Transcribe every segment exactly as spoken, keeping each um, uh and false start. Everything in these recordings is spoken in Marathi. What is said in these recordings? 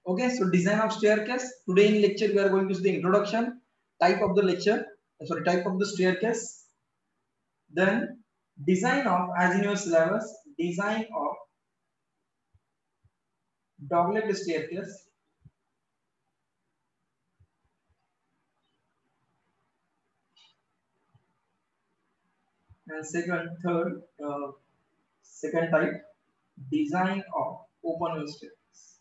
Okay, so design of staircase. Today in lecture we are going to see the introduction, type of the lecture, uh, sorry, type of the staircase. Then design of, as in your syllabus, design of dogleg staircase. And second, third, uh, second type, design of open wheel staircase.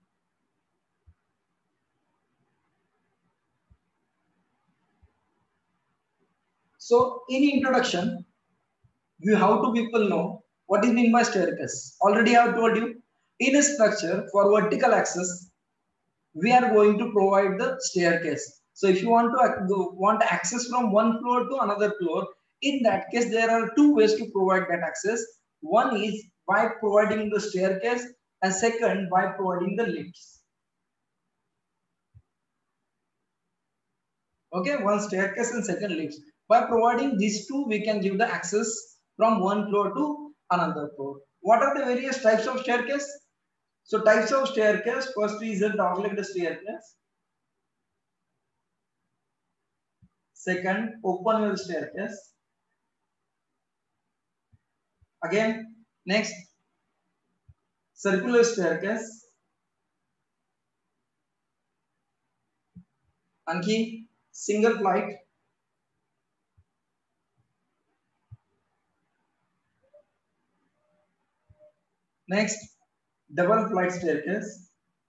So in introduction, you have to people know what is meant by staircase. Already I have told you, in a structure for vertical access, we are going to provide the staircase. So if you want to want access from one floor to another floor, in that case there are two ways to provide that access. One is by providing the staircase, and second by providing the lifts. Okay, one staircase and second lifts. By providing these two, we can give the access from one floor to another floor. What are the various types of staircase? So types of staircase, first is a dogleg staircase. Second, open wheel staircase. Again, next, circular staircase. Anki, single flight. Next, double flight staircase.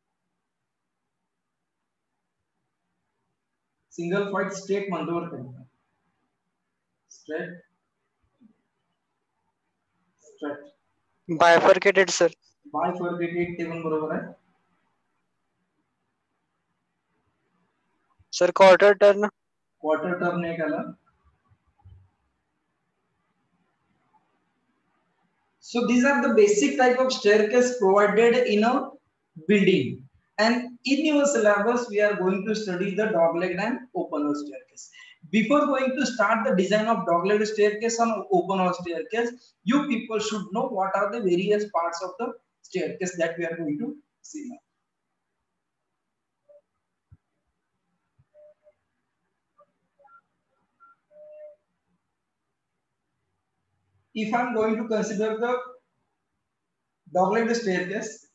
Single flight straight mandover. Straight. Straight. Bifurcated, sir. Bifurcated even बरोबर आहे. Sir, quarter turn. Quarter turn एक आला. So these are the basic type of staircase provided in a building. And in your syllabus, we are going to study the dogleg and open wheel staircase. Before going to start the design of dogleg staircase and open wheel staircase, you people should know what are the various parts of the staircase that we are going to see now. If I am going to consider the dogleg staircase,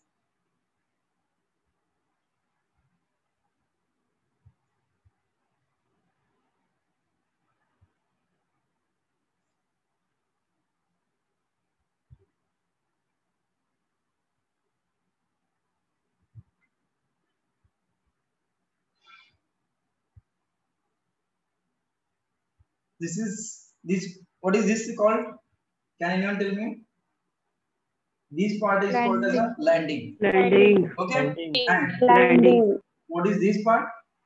this is this. What is this called? Can anyone tell me? This part is landing. Called as a landing. Landing. Okay. Landing. And Landing. what is this part?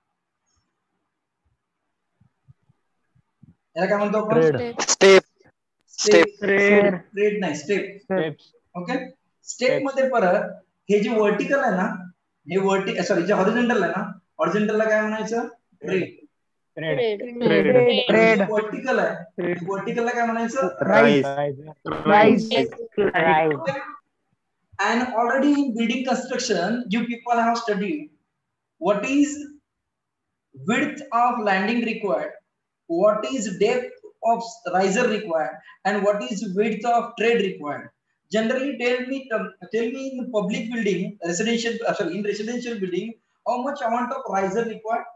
याला काय म्हणतो आपण? Step. Step. Step. Straight नाही, step. Steps. Okay. Step मध्ये परत हे जे वर्टिकल आहे ना, हे वर्टिकल सॉरी जे हॉरिझॉन्टल आहे ना, हॉरिझॉन्टल ला काय म्हणायचं? ट्रेड. Trade. ट्रेड. वर्टिकल आहे, वर्टिकल ला काय म्हणायचं? Rise. Rise. Okay. And already in building construction, you people have studied what is width of landing required, what is depth of riser required, and what is width of trade required. Generally, tell me, tell me in public building, residential, sorry, in residential building, how much amount of riser required,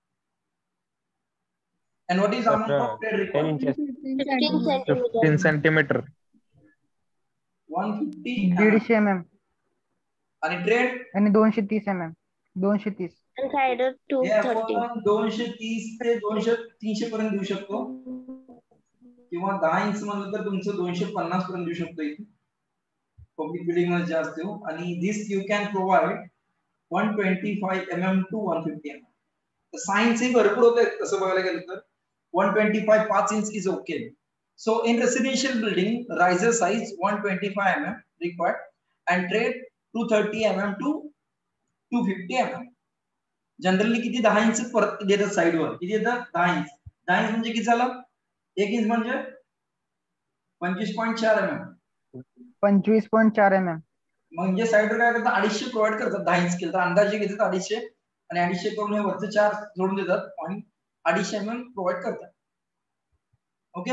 and what is amount of trade required? ten inches. fifteen centimeter. one fifty दीडशे एम एम आणि ट्रेड आणि दोनशे तीस एम एम दोनशे तीस हे आपण दोनशे तीस ते दोनशे तीनशे पर्यंत देऊ शकतो, किंवा दहा इंच म्हणलं तर तुमचं दोनशे पन्नास पर्यंत देऊ शकतो इथे पब्लिक बिल्डिंग मध्ये जास्त हो. आणि this you can provide one twenty-five millimeters to one fifty millimeters. Science ही भरपूर होते तसं बघायला गेलं तर one twenty-five पाच इंच is okay. So in residential building, riser size one twenty-five millimeters required and trade two thirty millimeters to two fifty millimeters. Generally किती दहा इंच परत देतात साइडवर, किती येतात दहा इंच. दहा इंच म्हणजे किती झालं? एक इंच म्हणजे पंचवीस पॉईंट चार एम एम पंचवीस पॉईंट चार एम एम म्हणजे साईडवर काय करतात, अडीचशे प्रोव्हाइड करतात. दहा इंच केलं तर अंदाजे घेतात अडीचशे, आणि अडीचशे करून हे वरचे चार जोडून देतात आणि अडीचशे एम एम प्रोव्हाइड करतात. Okay,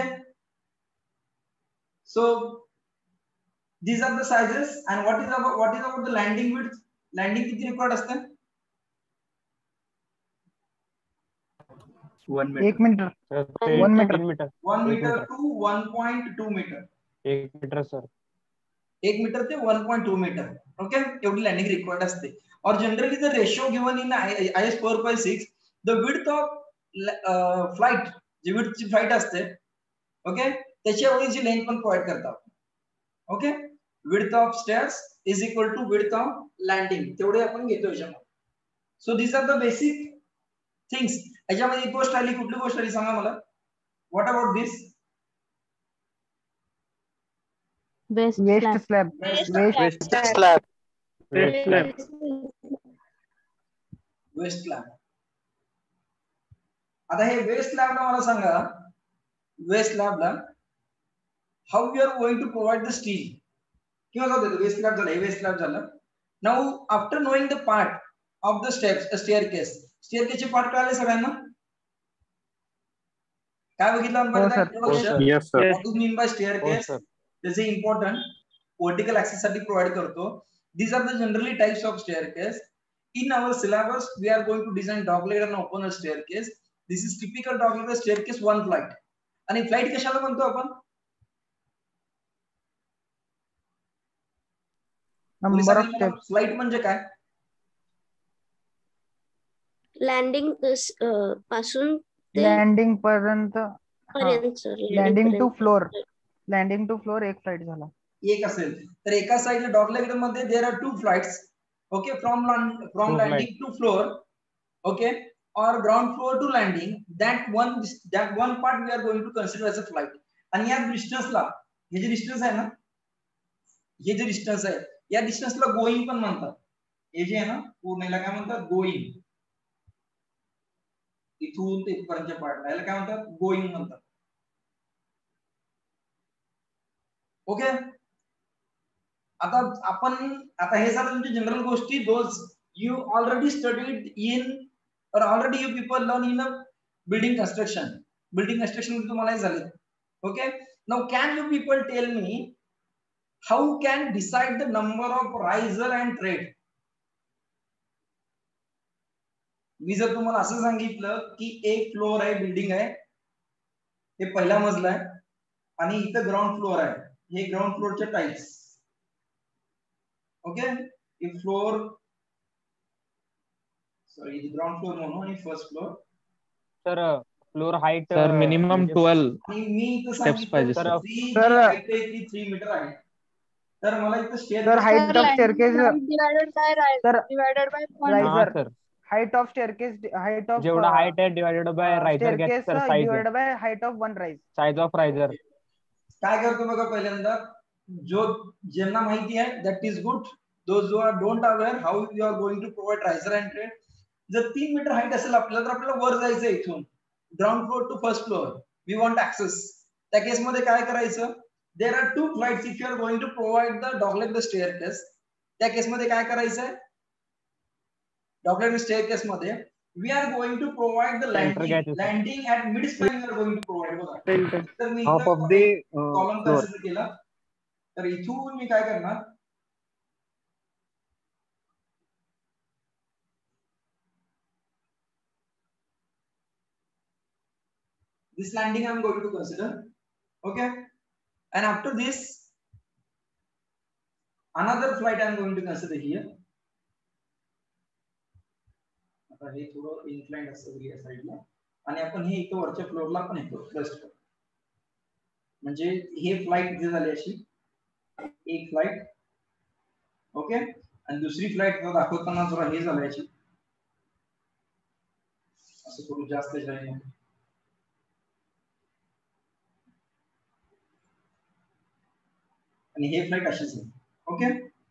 so these are the sizes. And what is about what is about the landing width? Landing किती रिक्वायर्ड असते? एक meter one meter meter one एक meter meter. Two one point two meter. एक मीटर सर. एक मीटर ते one point two meter. Okay, एवढी लँडिंग रिक्वायर्ड असते. और generally the ratio given in I S four by six, the width of flight, जी विड्थची फ्लाइट असते, ओके, त्याची एवढीची लेंथ पण प्रोव्हाइड करतात. Okay, width of stairs is equal to width of landing, तेवढे आपण घेतो याच्यामध्ये. So these are the basic things. याच्यामध्ये गोष्ट आली, कुठली गोष्ट आली सांगा मला. What about this? Waste slab. Waste waste slab. Waste slab. आता हे वेस्ट स्लॅबला मला सांगा, वेस्ट स्लॅबला how we are going to provide the steel. किंवा जाऊ दे, वेस्ट स्लॅब झाला, हे वेस्ट स्लॅब झालं. Now after knowing the part of the steps, staircase, स्टेअरकेसचे पार्ट कळाले सगळ्यांना? काय बघितलं आपण? Yes sir. What do you mean by staircase? त्याचे इम्पॉर्टंट वर्टिकल ऍक्सेस साठी प्रोव्हाइड करतो. These are the generally types of staircase. In our syllabus, we are going to design dogleg and open a staircase. This is typical dogleg staircase one flight. आणि फ्लाइट कशाला म्हणतो आपण? Number of steps. फ्लाइट म्हणजे काय? लँडिंग पासून लँडिंग पर्यंत, पर्यंत landing to floor, landing to floor एक फ्लाइट झाला. एक असेल तर एका साइडला डॉगलेग मध्ये there are two flights. Okay, from from landing to floor, okay, और ground floor to landing, that one that one part we are going to consider as a flight. आणि या डिस्टन्सला, हे जे डिस्टन्स आहे ना, हे जे डिस्टन्स आहे, या डिस्टन्सला गोइंग पण म्हणतात. हे जे आहे ना पूर्ण, याला काय म्हणतात? गोइंग. इथून ते इथपर्यंतच्या पार्टला याला काय म्हणतात? गोइंग म्हणतात. ओके, आता आपण आता हे झालं तुमची जनरल गोष्टी. Those you already studied in, और already you people learn in a building construction. Building construction तुम्हाला हे झाले. Okay, now can you people tell me how can decide the number of riser and tread? मी जर तुम्हाला असं सांगितलं की एक फ्लोर आहे, बिल्डिंग आहे, हे पहिला मजला आहे, आणि इथं ग्राउंड फ्लोर आहे, हे ग्राउंड फ्लोरचे टाइप्स. ओके, हे फ्लोर, सॉरी ग्राउंड फ्लोर म्हणून, आणि first floor. Sir floor height sir minimum twelve आणि मी इथं स्टेप्स पाहिजे सांगितलं सर. थ्री सर हाईट आहे ती थ्री मीटर आहे. तर मला इथं stair, sir height of staircase, divided by sir divided by riser, sir height of staircase, height of जेवढा हाईट आहे डिवाइडेड बाय रायझर घ्या sir, size divided by height of one rise, size of riser. काय करतो बघा, पहिल्यांदा जो ज्यांना माहिती आहे दॅट इज गुड. दोज जो are don't aware how you are going to provide riser and tread. जर तीन मीटर हाईट असेल आपल्याला, तर आपल्याला वर जायचं इथून ground floor to first floor, we want access. त्या केस मध्ये काय करायचं? There are two flights if you are going to provide the dogleg the staircase. त्या केस मध्ये काय करायचंय? डॉगलेग स्टेअरकेस मध्ये we are going to provide the landing landing at mid span. We are going to provide. बघा, तर मी Half of the uh, column floor. Consider केला, तर इथून मी काय करणार? This landing I am going to consider. Okay, and after this another flight I am going to consider here. आता हे थोडं इन्क्लाइंड असेल या साइडला, आणि आपण हे इथं वरच्या फ्लोअरला पण येतो फर्स्ट. म्हणजे हे फ्लाइट जे झाली अशी एक फ्लाइट. ओके, आणि दुसरी फ्लाइट दाखवताना जरा हे झालं याची, असं थोडं जास्त जाईल. आणि हे फ्लाइट अशीच आहे. ओके,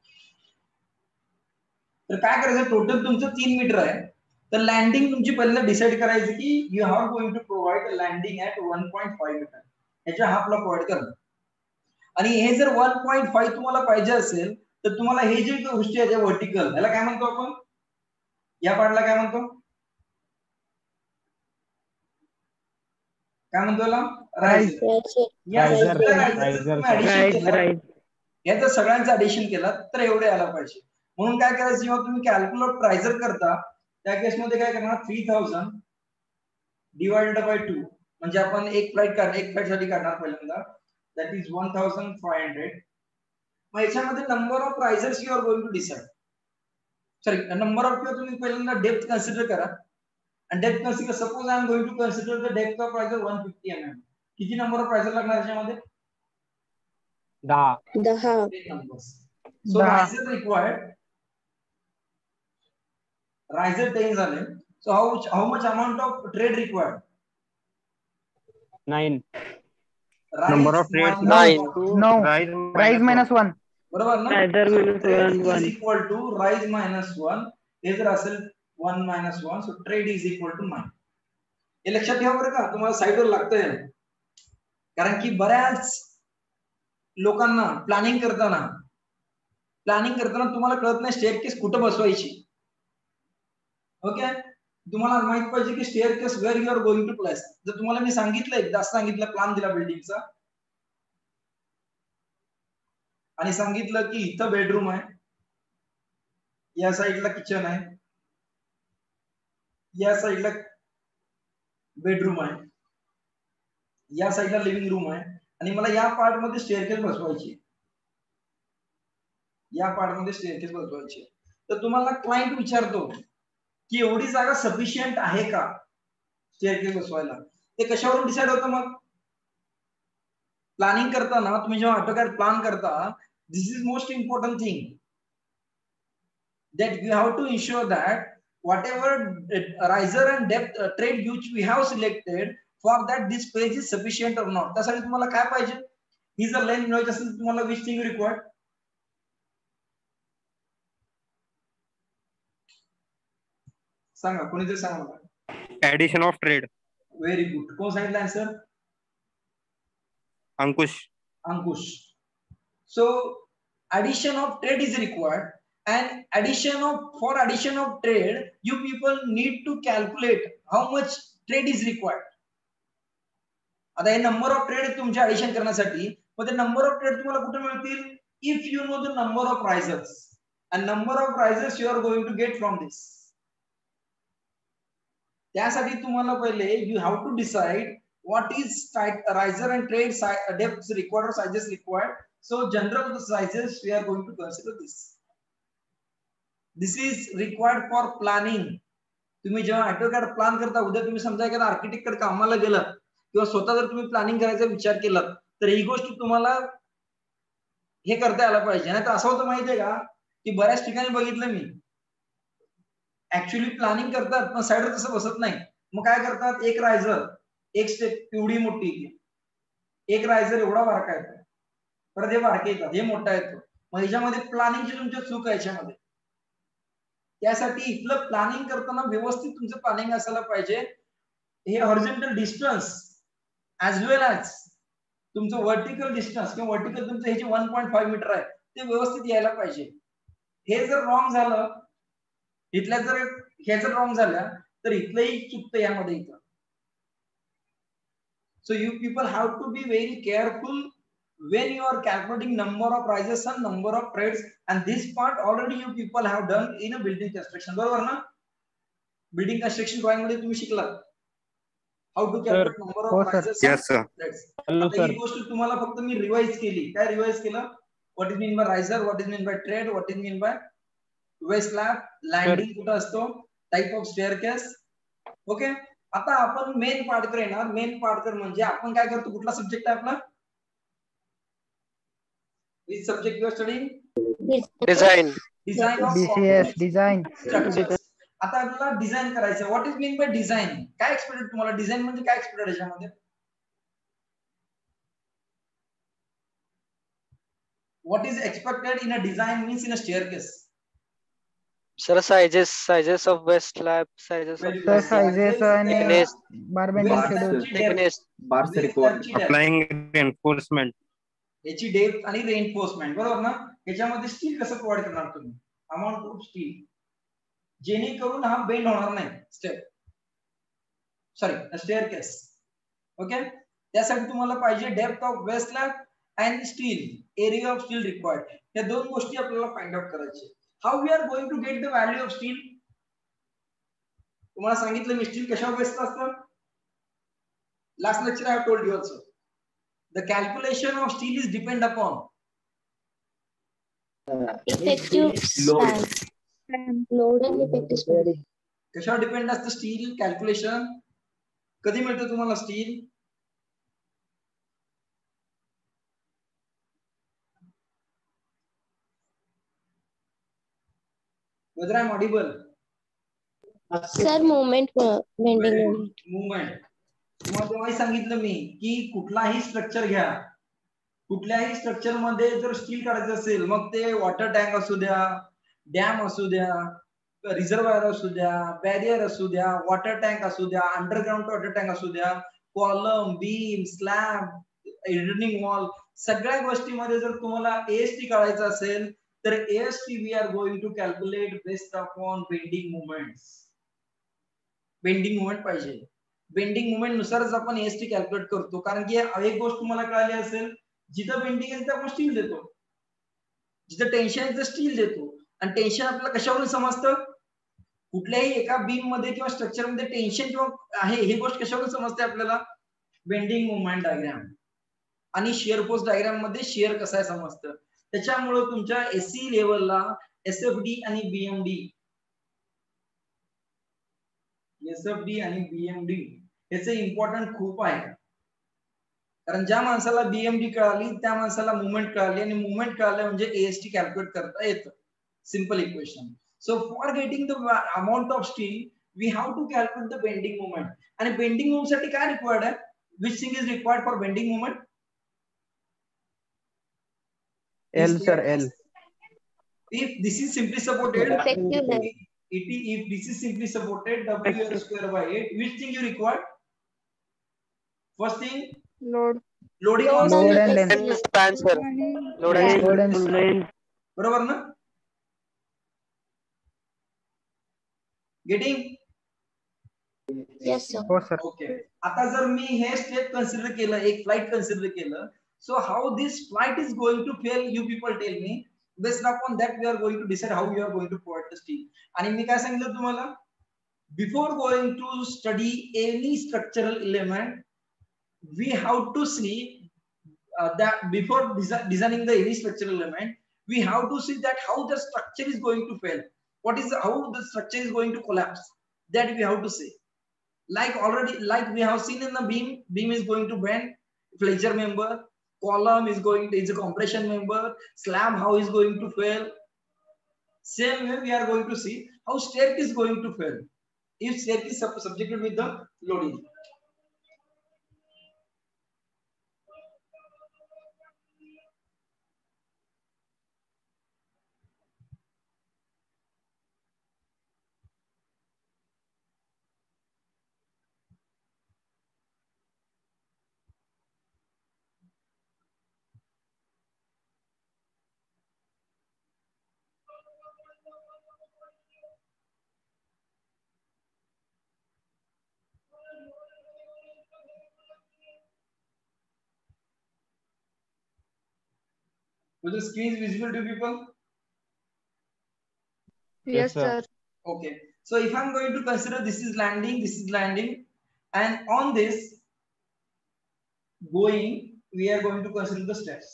तर काय करायचं? टोटल तुमचं तीन मीटर आहे, तर लँडिंग तुमची पहिल्यांदा डिसाइड करायची की you have going to provide landing at one point five meter. ह्याच्या हाफला प्रोव्हाइड करणं. आणि हे जर वन पॉईंट फाईव्ह तुम्हाला पाहिजे असेल तर तुम्हाला हे जे गोष्टी आहेत व्हर्टिकल, याला काय म्हणतो आपण? या पार्टला काय म्हणतो? काय म्हणतो याला? रायझर. याचं सगळ्यांचं ऍडिशन केलं तर एवढे आला पाहिजे. म्हणून काय करायचं, जेव्हा तुम्ही कॅल्क्युलेट प्रायझर करता त्या केसमध्ये काय करणार, three thousand divided by two, म्हणजे आपण एक फ्लाईट काढ एक फ्लाईट साठी काढणार पहिल्यांदा, that is one thousand five hundred. मग याच्यामध्ये number of risers you are going to decide, sorry number of, किंवा तुम्ही पहिल्यांदा डेप्थ कन्सिडर करा. आणि depth consider, suppose I am going to consider the depth of riser one fifty M M. किती नंबर ऑफ प्रायझर लागणार याच्यामध्ये? दहा. दहा. सो रायझर रिक्वायर्ड, रायझर टेन झाले. So how how much amount of tread required? Nine. Number of treads Nine. No. Rise Rise minus one. बरोबर ना? Riser minus one, Trade one. is equal to rise minus one. हे जर असेल one minus one, so trade is equal to nine. हे लक्षात ठेवा बरं का, तुम्हाला साईडवर लागतंय. कारण की बऱ्याच लोकांना प्लॅनिंग करताना प्लॅनिंग करताना तुम्हाला कळत नाही स्टेअरकेस कुठं बसवायची. ओके, तुम्हाला माहित पाहिजे की staircase where you are going to place. जर तुम्हाला मी सांगितलं, एकदा सांगितलं, प्लॅन दिला बिल्डिंगचा आणि सांगितलं की इथं बेडरूम आहे, या साईडला किचन आहे, या साईडला बेडरूम आहे, या साईडला लिव्हिंग रूम आहे, आणि मला या पार्ट मध्ये स्टेअरकेस बसवायची, या पार्ट मध्ये स्टेअरकेस बसवायची, तर तुम्हाला क्लायंट विचारतो की एवढी जागा सफिशियंट आहे का स्टेअरकेस बसवायला. ते कशावरून डिसाइड होतं? मग प्लॅनिंग करताना तुम्ही जेव्हा ऑटोकॅड प्लॅन करता, this is most important thing that you have to ensure that whatever riser and depth uh, trade which we have selected for that this page is sufficient or not. त्यासाठी तुम्हाला काय पाहिजे? ही जर लाईन मिळवायची असेल तर तुम्हाला which thing required? सांगा, कोणी तरी सांगा मला. Addition of tread. Very good. कोण सांगितलं answer? Ankush. Ankush. So addition of trade is required, and addition of for addition of trade you people need to calculate how much trade is required. आता हे नंबर ऑफ ट्रेड तुमच्या ऍडिशन करण्यासाठी, मग ते नंबर ऑफ ट्रेड तुम्हाला कुठे मिळतील? If you know the number of risers, and number of prices you are going to get from this. त्यासाठी तुम्हाला पहिले you have to decide what is riser and trade depth required or sizes required. So general the sizes we are going to consider this. This is required for planning. तुम्ही जेव्हा ऑटोकॅड प्लॅन करता, उद्या तुम्ही समजा एखादा आर्किटेक्ट कडे कामाला गेलात किंवा स्वतः जर तुम्ही प्लॅनिंग करायचा विचार केला, तर ही गोष्ट तुम्हाला हे करता यायला पाहिजे. नाही तर असं होतं माहितीये का की बऱ्याच ठिकाणी बघितलं मी, ऍक्च्युअली प्लॅनिंग करतात पण साईडवर तसं बसत नाही. मग काय करतात, एक रायझर, एक स्टेप पिवडी मोठी, एक रायझर एवढा बारका येतो, परत हे बारके येतात, हे मोठा येतो. मग ह्याच्यामध्ये प्लॅनिंगची तुमच्या चूक आहे याच्यामध्ये. त्यासाठी इथलं प्लॅनिंग करताना व्यवस्थित तुमचं प्लॅनिंग असायला पाहिजे. हे horizontal distance as well as तुमचं व्हर्टिकल डिस्टन्स किंवा व्हर्टिकल तुमचं हे जे वन पॉईंट फाईव्ह मीटर आहे ते व्यवस्थित यायला पाहिजे. हे जर रॉंग झालं, इथल्या जर हे जर रॉंग झाल्या तर इथलंही चुकतं यामध्ये इथं. So you people have to be very careful when you are calculating number of prices and number of trades, and this part already you people have done in a building construction. बरोबर ना? बिल्डिंग कन्स्ट्रक्शन ड्रॉइंग मध्ये तुम्ही शिकलात how to calculate number of prices. Yes sir. आता ही गोष्ट तुम्हाला फक्त मी रिवाइज केली. काय रिवाइज केलं? what is mean by riser, what is mean by trade, what is mean by waist slab, landing कुठं असतो, टाइप ऑफ स्टेअरकेस. ओके, आता आपण मेन पार्ट कडे येणार. मेन पार्ट कर म्हणजे आपण काय करतो, कुठला सब्जेक्ट आहे आपला? Which subject you are studying? Design. Design of D C S design. structures. आता आपल्याला डिझाइन करायचं. What is mean by design? काय एक्सपेक्टेड तुम्हाला? डिझाइन म्हणजे काय एक्सपेक्टेड याच्यामध्ये? What is expected in a design means in a staircase? Sir, sizes, sizes of waist slab, sizes of The sizes and thickness, bar bending schedule. thickness. Bars required. Applying reinforcement. याची डेप्थ आणि रेनफोर्समेंट, बरोबर ना. याच्यामध्ये स्टील कसं प्रोव्हाइड करणार तुम्ही, अमाउंट ऑफ स्टील, जेणेकरून हा बेंड होणार नाही स्टेप सॉरी स्टेअरकेस. ओके, त्यासाठी तुम्हाला पाहिजे depth of waist slab and steel, area of steel required. या दोन गोष्टी आपल्याला फाइंड आउट करायचे. How we are going to get the value of steel. तुम्हाला सांगितलं मी स्टील कशावर बेस्ड असतं. Last lecture I have told you also the calculation of steel is depend upon effective span, load and effective span. कशावर डिपेंड असतं स्टील कॅल्क्युलेशन. कधी मिळतं तुम्हाला steel, whether I'm audible. Sir, movement, uh, bending moment. Movement. तुम्हाला तेव्हाही सांगितलं मी की कुठलाही स्ट्रक्चर घ्या, कुठल्याही स्ट्रक्चर मध्ये जर स्टील काढायचं असेल, मग ते वॉटर टँक असू द्या, डॅम असू द्या, रिझर्वायर असू द्या, बॅरियर असू द्या, वॉटर टँक असू द्या, अंडरग्राउंड वॉटर टँक असू द्या, column, beam, slab, returning wall, सगळ्या गोष्टीमध्ये जर तुम्हाला एएसटी काढायचं असेल तर AST we are going to calculate based upon bending movements. Bending movement पाहिजे, बेंडिंग मुवमेंट नुसारच आपण एएसटी कॅल्क्युलेट करतो. कारण की एक गोष्ट तुम्हाला कळाली असेल, जिथं बेंडिंग आहे तिथं आपण स्टील देतो, जिथं टेन्शन आहे तिथं स्टील देतो. आणि टेन्शन आपल्याला कशावरून समजतं, कुठल्याही एका बीम मध्ये किंवा स्ट्रक्चर मध्ये टेन्शन किंवा आहे ही गोष्ट कशावरून समजते आपल्याला, बेंडिंग मुवमेंट डायग्राम आणि शिअर फोर्स डायग्राम मध्ये शिअर कसं आहे समजतं. त्याच्यामुळे तुमच्या एससी लेवलला एसएफडी आणि बीएमडी एसएफडी आणि बीएमडी याचे इम्पॉर्टंट खूप आहे. कारण ज्या माणसाला बीएमडी कळाली त्या माणसाला मुवमेंट कळाली, आणि मुवमेंट कळालं म्हणजे एएसटी कॅल्क्युलेट करता येतं. Simple equation. So for getting the amount of steel we have to calculate the bending movement. आणि बेंडिंग मुवमेंट साठी काय रिक्वायर्ड आहे, which thing is required for bending movement? L sir, L. If this is simply supported, Effective length. it is, if this is simply supported W L square by eight, which thing you require? First thing, Load. loading on Load steel. and length. And span, sir. Load and Load span. and length. बरोबर ना? Getting? Yes, sir. हो सर. Okay. आता जर मी हे स्टेप कन्सिडर केलं, एक फ्लाइट कन्सिडर केलं, so how this flight is going to fail, you people tell me. Based upon that we are going to decide how we are going to provide the steel. आणि मी काय सांगितलं तुम्हाला, before going to study any structural element we have to see uh, that before desi designing the any structural element we have to see that how the structure is going to fail, what is the, how the structure is going to collapse, that we have to see. Like already, like we have seen in the beam, beam is going to bend, flexure member, column is going to is a compression member, slab how is going to fail. Same way we are going to see how staircase is going to fail if staircase is sub subjected with the loading. So the screen is visible to people? Yes, sir. Okay. So if I'm going to consider this is landing, this is landing, and on this going, we are going to consider the steps.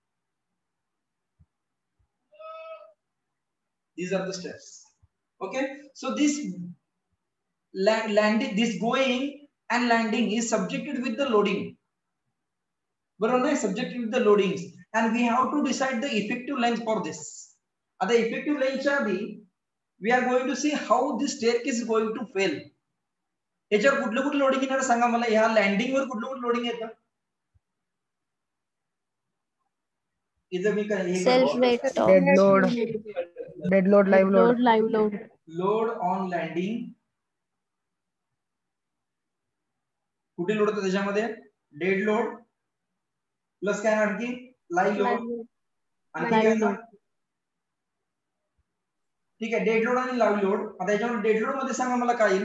These are the steps. Okay. So this land, landing, this going and landing is subjected with the loading. But subjected with the loadings, and we have to decide the effective length for this. At the effective length आधी we are going to see how this staircase is going to fail. याच्यावर कुठलं कुठलं लोडिंग येणार सांगा मला, ह्या लँडिंग वर कुठलं कुठलं लोडिंग येतं? इथं मी काय Self weight. Dead load. Dead load, live load. Load, live load. Load on landing. कुठे लोड होतं त्याच्यामध्ये? डेड लोड प्लस काय आणखी लाईव्ह लोड आणखी काय ना? ठीक आहे, डेड लोड आणि लाईव्ह लोड. आता याच्यावर डेड लोड मध्ये सांगा मला काय येईल?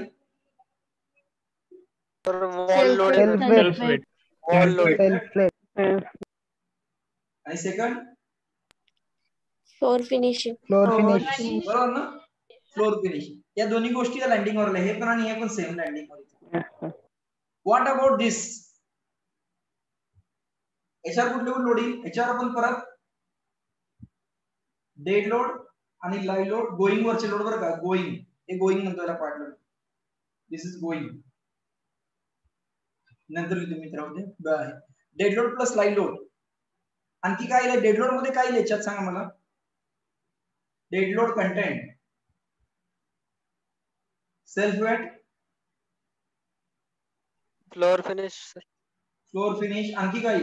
Wall load Self Self weight. Wall load Self weight. आणि second Floor finishing. Floor Floor finish. finish. बरोबर ना? Floor finish. या दोन्ही गोष्टी लँडिंग वर हे पण आणि हे पण सेम लँडिंग वर. What about this? याच्यावर कुठले कुठे लोडिंग? याच्यावर आपण परत डेड लोड आणि लाईव्ह लोड, गोईंग वरचे लोड बरं का, गोईंग हे गोईंग म्हणतो याला पार्टनर. This is going. नंतर लिहितो मित्रांनो. Dead load plus live load. आणखी काय आहे डेड लोड मध्ये? काय आहे याच्यात सांगा मला. Dead load content, self weight, floor finish floor finish. आणखी काय?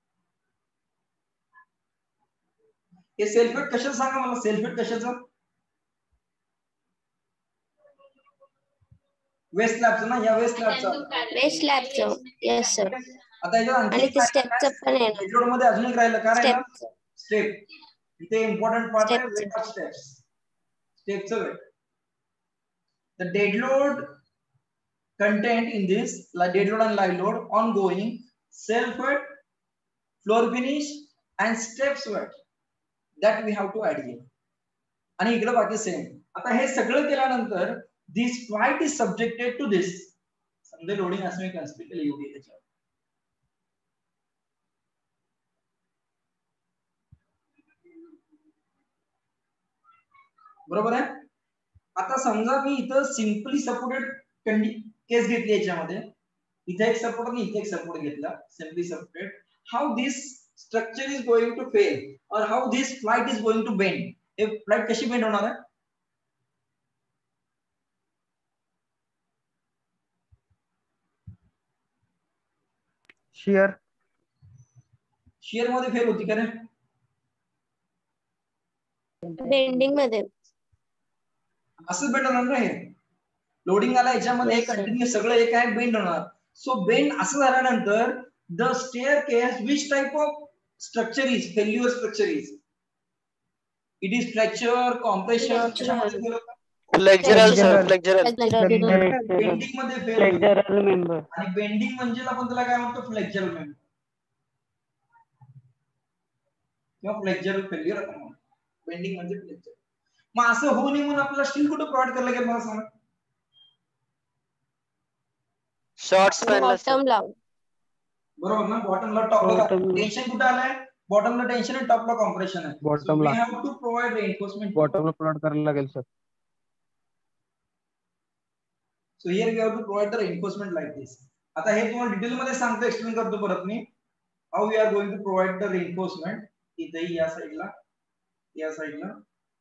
हे सेल्फ वेट कशाचं सांगा मला. सेल्फ वेट कशाचं? वेस्ट स्लॅबचं ना, या वेस्ट स्लॅबचं. Waist slabचं. Yes sir. आता याच्यात आणखी आणि ते स्टेपचं पण आहे ना. डेड लोड मध्ये अजून एक राहिलं. काय राहिलं? Steps. स्टेप. इथे इम्पॉर्टंट पार्ट आहे Steps. Weight of steps. स्टेपचं weight. The dead load content in this, like dead load and live load, ongoing, self weight, floor finish and steps weight that we have to add here. आणि इकडे बाकी सेम. आता हे सगळं केल्यानंतर this flight is subjected to this. समजा लोडिंग असं मी कन्सिडर केलं योग्य त्याच्यावर. बरोबर आहे. आता समजा मी इथं सिंपली सपोर्टेड केस घेतली याच्यामध्ये. इथे एक सपोर्ट आणि इथे एक सपोर्ट घेतला, simply supported. How this structure is going to fail or how this flight is going to bend. हे फ्लाइट कशी बेंड होणार आहे? Shear. शिअर मध्ये फेल होती का रे? Bending मध्ये. असं बेंड होणार ना. हे लोडिंग आला याच्यामध्ये कंटिन्यू सगळं एक आहे बेंड होणार. सो बेंड असं झाल्यानंतर the staircase which type of structure is failure structure is? It is fracture, compression, flexural sir flexural bending मध्ये फेल. Flexural member. आणि बेंडिंग म्हणजे आपण त्याला काय म्हणतो? फ्लेक्झरल मेंबर किंवा फ्लेक्झरल फेल्युअर. बेंडिंग म्हणजे फ्लेक्झर. मग असं होऊ नये म्हणून आपल्याला स्टील कुठे प्रोव्हाइड करायला लागेल मला सांगा. शॉर्ट स्पॅन Bottom ला. बरोबर ना. बॉटमला टॉपला टेन्शन कुठे आलंय? बॉटमला टेन्शन आहे, टॉपला कॉम्प्रेशन आहे. Bottom ला. We have to provide reinforcement. बॉटमला प्लॉट करायला लागेल sir. So here we have to provide the reinforcement like this. आता हे तुम्हाला डिटेल मध्ये सांगतो, एक्सप्लेन करतो परत मी. How we are going to provide the reinforcement. इथे या साइडला, या साइडला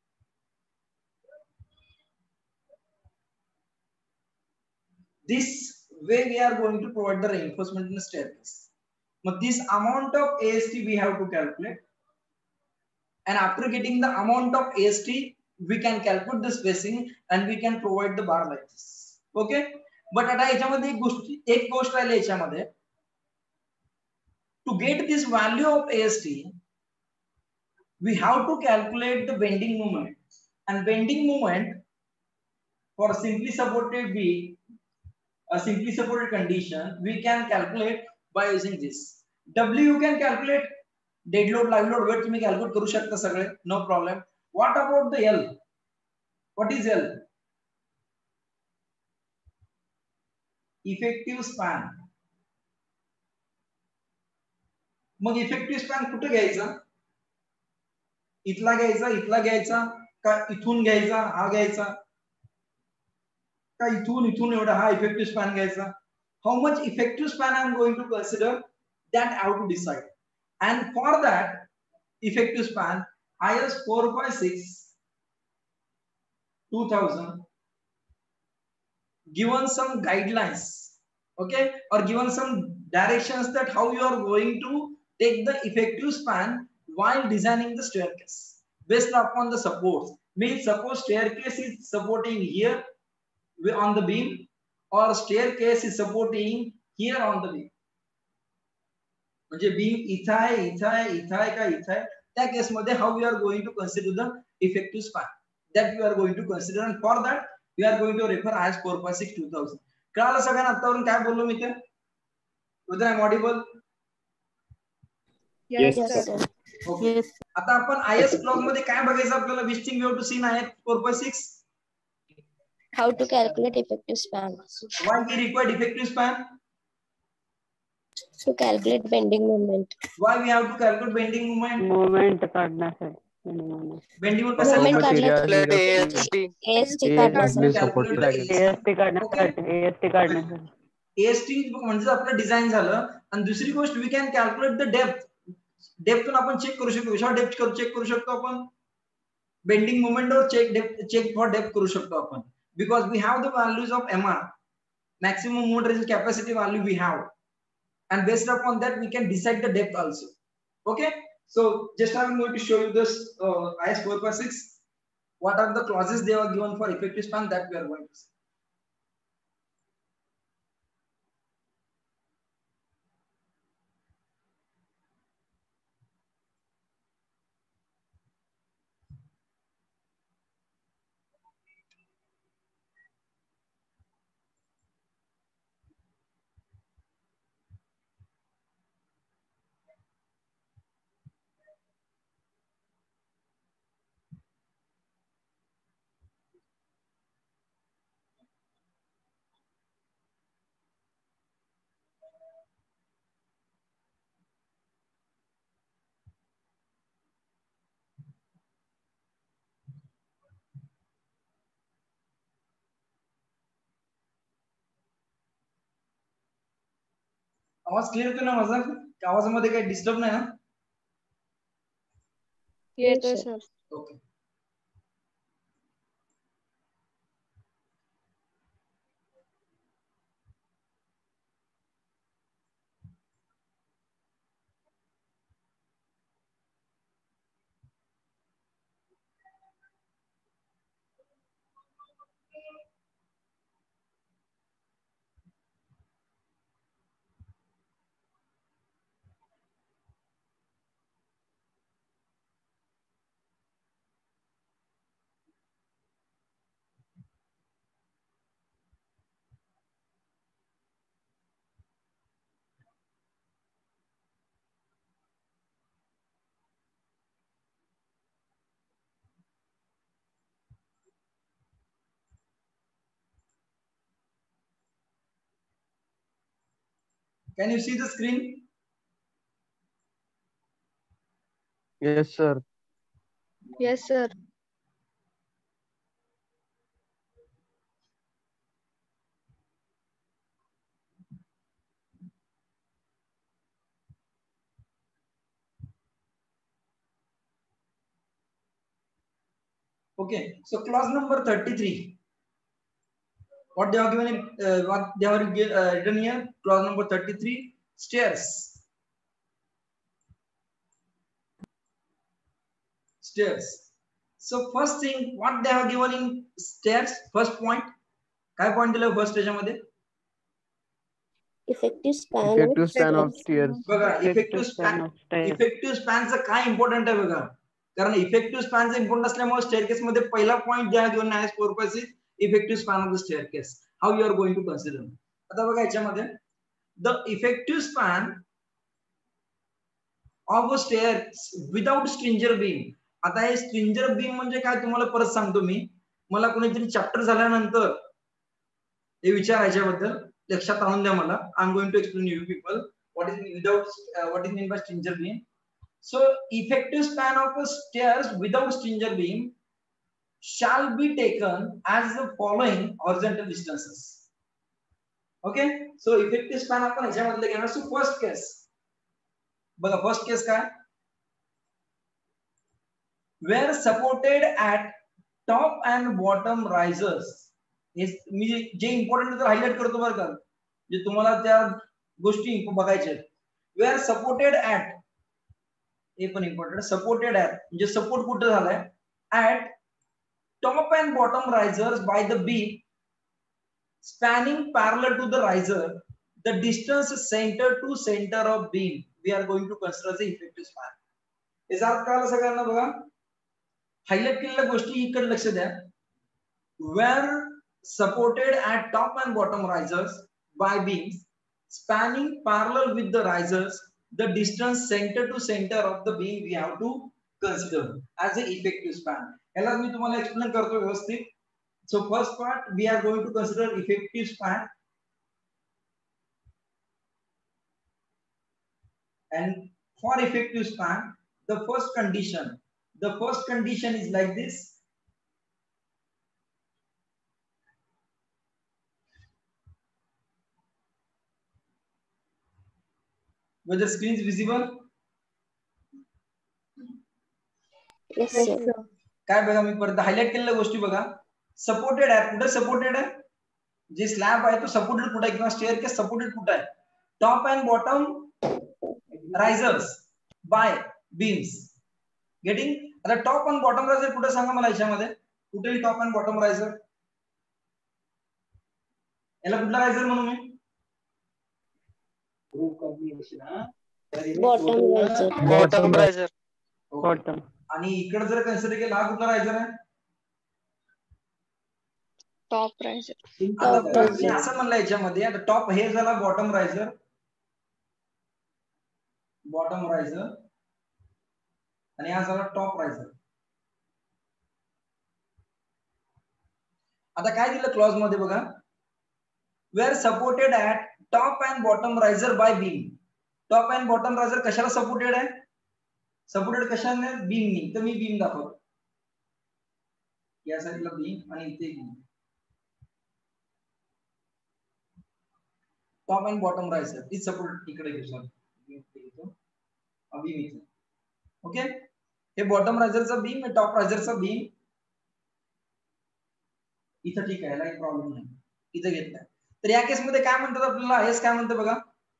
this way we are going to provide the reinforcement in the staircase. But this amount of A S T we have to calculate, and after getting the amount of A S T we can calculate the spacing and we can provide the bar like this. Okay, but आता याच्यामध्ये एक गोष्ट एक गोष्ट राहिली याच्यामध्ये. To get this value of A S T we have to calculate the bending moment, and bending moment for simply supported beam, a simply supported condition, we can calculate by using this. W you can calculate, dead load, live load, weight तुम्ही calculate करू शकता सगळे, no problem. What about the L? What is L? Effective span. मग इफेक्टिव्ह स्पॅन कुठे घ्यायचा? इथला घ्यायचा, इथला घ्यायचा का इथून घ्यायचा, हा घ्यायचा का इथून इथून एवढा हा इफेक्टिव्ह स्पॅन घ्यायचा? How much effective span I am going to consider, that I have to decide. And for that effective span, I S four five six two thousand given some guidelines, okay, or given some directions that how you are going to take the effective span while designing the staircase based upon the supports. Means suppose staircase is supporting here on the beam, or staircase is supporting here on the beam. म्हणजे बीम इथं आहे, इथं आहे, इथं आहे का इथं आहे, त्या केसमध्ये how we are going to consider the effective span, that we are going to consider, and for that we are going to refer I S four point six two thousand. कळालं सगळ्यांना आतावरून काय बोललो मी ते? whether I am audible? Yes, sir. Okay. आता आपण आय एस क्लॉज मध्ये काय बघायचं आपल्याला? which thing we have to see in I S four point six? How to calculate effective span? Why we require effective span? To calculate bending moment. Why we have to calculate bending moment? Moment काढण्यासाठी. Bending moment कशासाठी Moment calculate? काढण्यासाठी A S T. A S T A काढण्यासाठी. Calculate the A S T. A S T काढण्यासाठी A S T काढण्यासाठी. A S T म्हणजे आपलं डिझाईन झालं. आणि दुसरी गोष्ट we can calculate the depth. डेप्थून आपण चेक करू शकतो. कशावर डेप्थ करू चेक करू शकतो आपण? बेंडिंग मोमेंटवर check depth check for depth करू शकतो आपण. Because we have the values of M R, maximum moment resistance capacity value we have, and based upon that we can decide the depth also. Okay, so just I'm going to show you this uh, I S four point six. What are the clauses they are given for effective span that we are going to see. आवाज क्लियर होतो ना माझा? आवाजामध्ये काही डिस्टर्ब नाही ना? येतोय sir. Okay. Can you see the screen? Yes sir. Yes, sir. Okay, so clause number thirty-three. What they are given in uh, what they are uh, written here? Clause number thirty-three. Stairs. Stairs. So first thing, what they are given in stairs? First point. काय point दिलं first त्याच्यामध्ये? Effective span. Effective span of stairs. बघा effective span. Effective span चं काय important आहे बघा. कारण effective span चं important असल्यामुळे staircase मध्ये पहिला point द्या given आहे four point six. Effective span of the staircase. How you are going to consider? आता बघा याच्यामध्ये the effective span of a stairs without stringer beam. आता हे stringer beam म्हणजे काय तुम्हाला परत सांगतो मी. मला कोणीतरी चॅप्टर झाल्यानंतर हे विचारायच्याबद्दल लक्षात आणून द्या मला. I am going to explain you people what is without uh, what is mean by stringer beam. So effective span of a stairs without stringer beam shall be taken as the following horizontal distances. Okay, so effective span आपण ह्याच्यामधले घेणार. सो फर्स्ट केस बघा, फर्स्ट केस काय? where supported at top and bottom risers. हे मी जे इम्पॉर्टंट तर हायलाइट करतो बरं का, जे तुम्हाला त्या गोष्टी बघायच्या. where supported at, हे पण इम्पॉर्टंट. सपोर्टेड ऍट म्हणजे सपोर्ट कुठे झालाय? at top and bottom risers by the beam spanning parallel to the riser, the distance center to center of beam. we are going to consider the effective span. याचा अर्थ कळाला सगळ्यांना बघा. हायलाइट केलेल्या गोष्टी इकडे लक्ष द्या. Where supported at top and bottom risers by beams spanning parallel with the risers, the distance center to center of the beam we have to consider as the effective span. याला मी तुम्हाला एक्सप्लेन करतो व्यवस्थित. So first part we are going to consider effective span, and for effective span the first condition the first condition is like this. Whether screen is visible? Yes, sir. काय बघा मी परत हायलाइट केलेल्या गोष्टी बघा. सपोर्टेड आहे, कुठे सपोर्टेड आहे? जे स्लॅब आहे तो सपोर्टेड कुठे आहे किंवा स्टेअरकेस सपोर्टेड कुठे आहे? Top and bottom risers by beams. Getting? आता टॉप अँड बॉटम रायझर कुठे सांगा मला याच्यामध्ये? कुठेही टॉप अँड बॉटम रायझर. याला कुठला रायझर म्हणू मी? Bottom riser. Bottom riser. Bottom. आणि इकडे जर कन्सिडर केला हा कुठला रायझर आहे? Top riser. आता बघा, मी असं म्हणलं याच्यामध्ये आता टॉप हे झाला बॉटम रायझर, बॉटम रायझर आणि हा झाला टॉप रायझर. आता काय दिलं क्लॉज मध्ये बघा, where supported at top and bottom riser by beam. Top and bottom riser कशाला सपोर्टेड आहे? सपोर्टेड कशाने? बीमनी. तर मी बीम दाखवतो. या साईडला बीम आणि इथे beam. Top and bottom riser is supported. इकडे घेतो बीम इथे. ओके, हे बॉटम रायझरचा बीम, हे टॉप रायझरचा बीम. इथं ठीक आहे, काही प्रॉब्लेम नाही, इथं घेतलाय. तर या केस मध्ये काय म्हणतात आपल्याला? हेच काय म्हणतं बघा,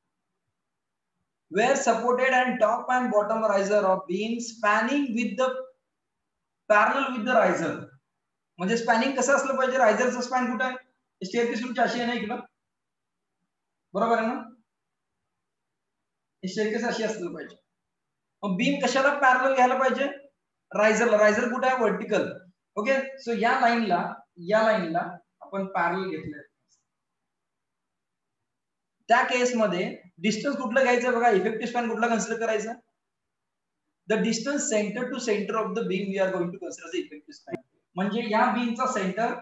where supported and top and bottom riser of beam spanning with the parallel with the riser. म्हणजे स्पॅनिंग कसं असलं पाहिजे? रायझरचा स्पॅन कुठे आहे? स्टेअरकेस तुमची अशी आहे ना इकडं, बरोबर आहे ना? स्टेअरकेस अशी असलं पाहिजे. मग बीम कशाला पॅरलल घ्यायला पाहिजे? रायझरला. रायझर कुठे आहे? व्हर्टिकल. ओके, सो या लाईनला या लाईनला आपण पॅरलल घेतलंय. त्या केस मध्ये डिस्टन्स कुठलं घ्यायचं बघा? इफेक्टिव्ह स्पॅन कुठला कन्सिडर करायचा? The distance centre to centre of the beam we are going to consider the effective span. म्हणजे या बीमचा सेंटर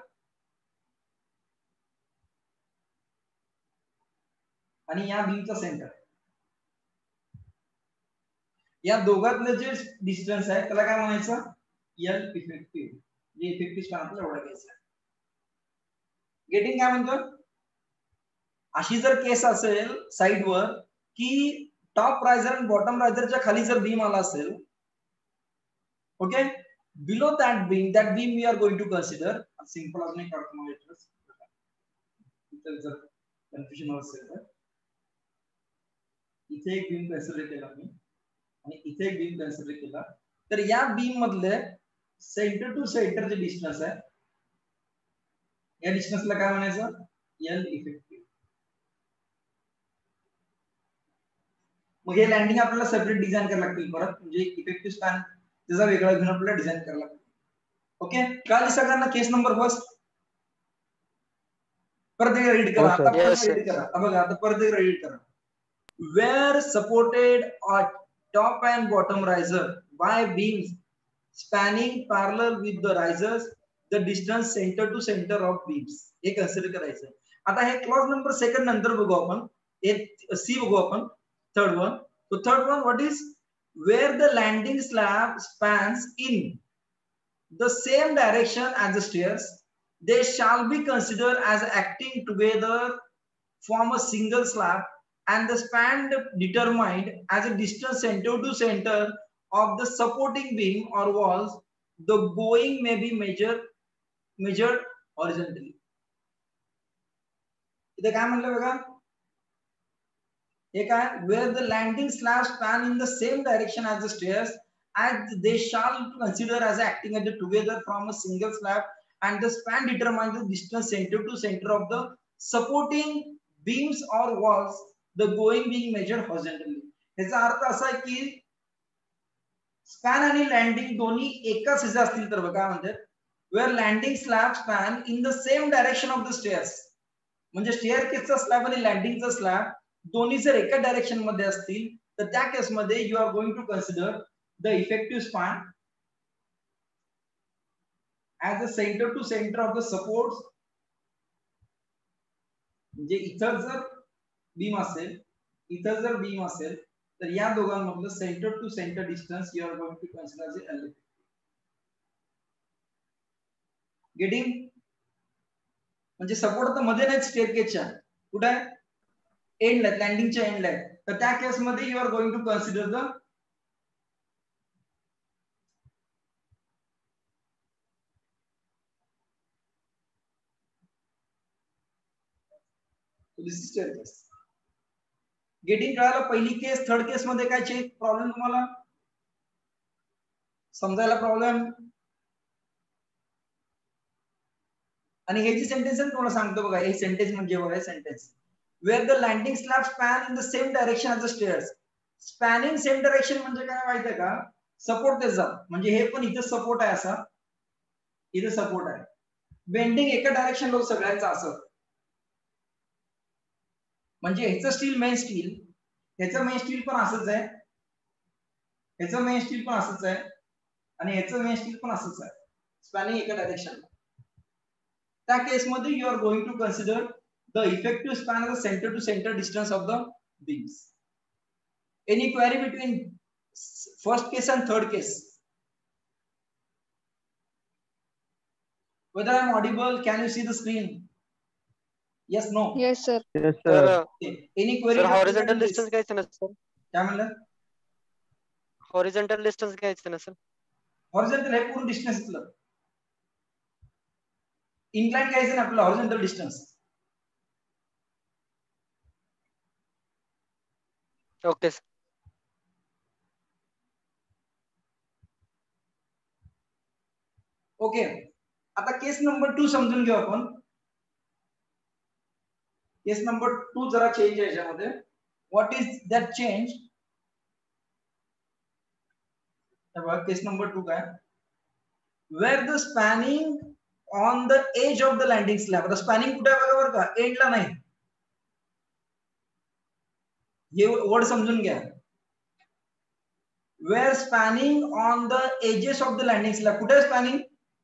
आणि या बीमचा सेंटर, या दोघातलं जे डिस्टन्स आहे त्याला काय म्हणायचं? L effective. जे इफेक्टिव्ह स्पॅन आपल्याला एवढा घ्यायचा. गेटिंग काय म्हणतो? अशी जर केस असेल साइडवर की टॉप रायझर आणि बॉटम रायझरच्या खाली जर बीम आला असेल, okay, below that beam that beam we are going to consider. Simple अजून एक काढतो मला इथं जर कन्फ्युजन असेल तर. इथे एक बीम कन्सिडर केला मी आणि इथे एक बीम कन्सिडर केला, तर या बीम मधले सेंटर टू सेंटर जे डिस्टन्स आहे, या डिस्टन्सला काय म्हणायचं? L effective. मग हे लँडिंग आपल्याला सेपरेट डिझाइन करायला लागतील परत, म्हणजे इफेक्टिव्ह स्पॅन त्याचा वेगळा घेऊन आपल्याला डिझाइन करायला लागतील. ओके, कळलं सगळ्यांना? केस नंबर फर्स्ट परत एकदा रीड करा. आता परत रीड करा. बघा, आता परत एकदा रीड करा. Where supported at top and bottom riser by beams spanning parallel with the risers, the distance center to center of beams. हे कन्सिडर करायचं. आता हे क्लॉज नंबर सेकंड नंतर बघू आपण. सी बघू आपण. Third one. So third one, what is? Where the landing slab spans in the same direction as the stairs, they shall be considered as acting together form a single slab, and the span determined as a distance center to center of the supporting beam or walls. The going may be measured measured horizontally. इथे काय म्हणलं बघा? एक आहे, where the landing slab span in the same direction as the stairs, as they shall consider as acting as together from a single slab, and the span determines the distance center to center of the supporting beams or walls, the going being measured horizontally. याचा अर्थ असा आहे की स्पॅन आणि लँडिंग दोन्ही एकाच ह्याचे असतील तर बघा म्हणतात where landing slab span in the same direction of the stairs, म्हणजे स्टेअर केसचा स्लॅब आणि लँडिंगचा स्लॅब दोन्ही जर एका डायरेक्शन मध्ये असतील तर त्या केसमध्ये you are going to consider the effective span as a centre to centre of the support. म्हणजे इथं जर बीम असेल, इथं जर बीम असेल तर या दोघांमधलं centre to centre distance you are going to consider the L. Getting? म्हणजे सपोर्ट तर मध्ये नाही स्टेअरकेसच्या, कुठे आहे एंडला, लँडिंगच्या एंडला आहे, तर त्या केसमध्ये you are going to consider the staircase. Getting? कळालं? पहिली केस, थर्ड केस मध्ये काय चेक प्रॉब्लेम तुम्हाला समजायला प्रॉब्लेम? आणि हे जी सेंटेन्स आहे तुम्हाला सांगतो बघा, हे सेंटेन्स म्हणजे बघा sentence where the landing slab span in the same direction as the stairs. Spanning same direction म्हणजे काय माहितीये का? सपोर्ट त्याचा, म्हणजे हे पण इथं सपोर्ट आहे, असा इथं सपोर्ट आहे, बेंडिंग एका डायरेक्शन लोक सगळ्यांचा असं, म्हणजे ह्याचं स्टील मेन स्टील, ह्याचं मेन स्टील पण असंच आहे, ह्याचं मेन स्टील पण असंच आहे आणि ह्याचं मेन स्टील पण असंच आहे, स्पॅनिंग एका डायरेक्शनला. त्या केसमध्ये you are going to consider the effective span of the centre to centre distance of the beams. Any query between first case and third case? Whether I'm audible, can you see the screen? Yes, no? Yes, sir. Yes, sir sir. Okay. Any query? Sir horizontal distance घ्यायचं ना सर? काय म्हणलं? हॉरिझॉन्टल डिस्टन्स घ्यायचं ना सर? हॉरिझॉन्टल हे पूर्ण डिस्टन्स इथलं, इनक्लाइन घ्यायचं ना आपलं horizontal distance. Okay sir. Okay, आता केस नंबर टू समजून घेऊ आपण. केस नंबर टू जरा चेंज आहे याच्यामध्ये. What is that change? Case number two काय? Where the spanning on the edge of the landing slab. आता स्पॅनिंग कुठे आहे बघा बरं का, एंडला नाही, हे वर्ड समजून घ्या. Where spanning on the edges of the landing slab, कुठे आहे स्पॅनिंग?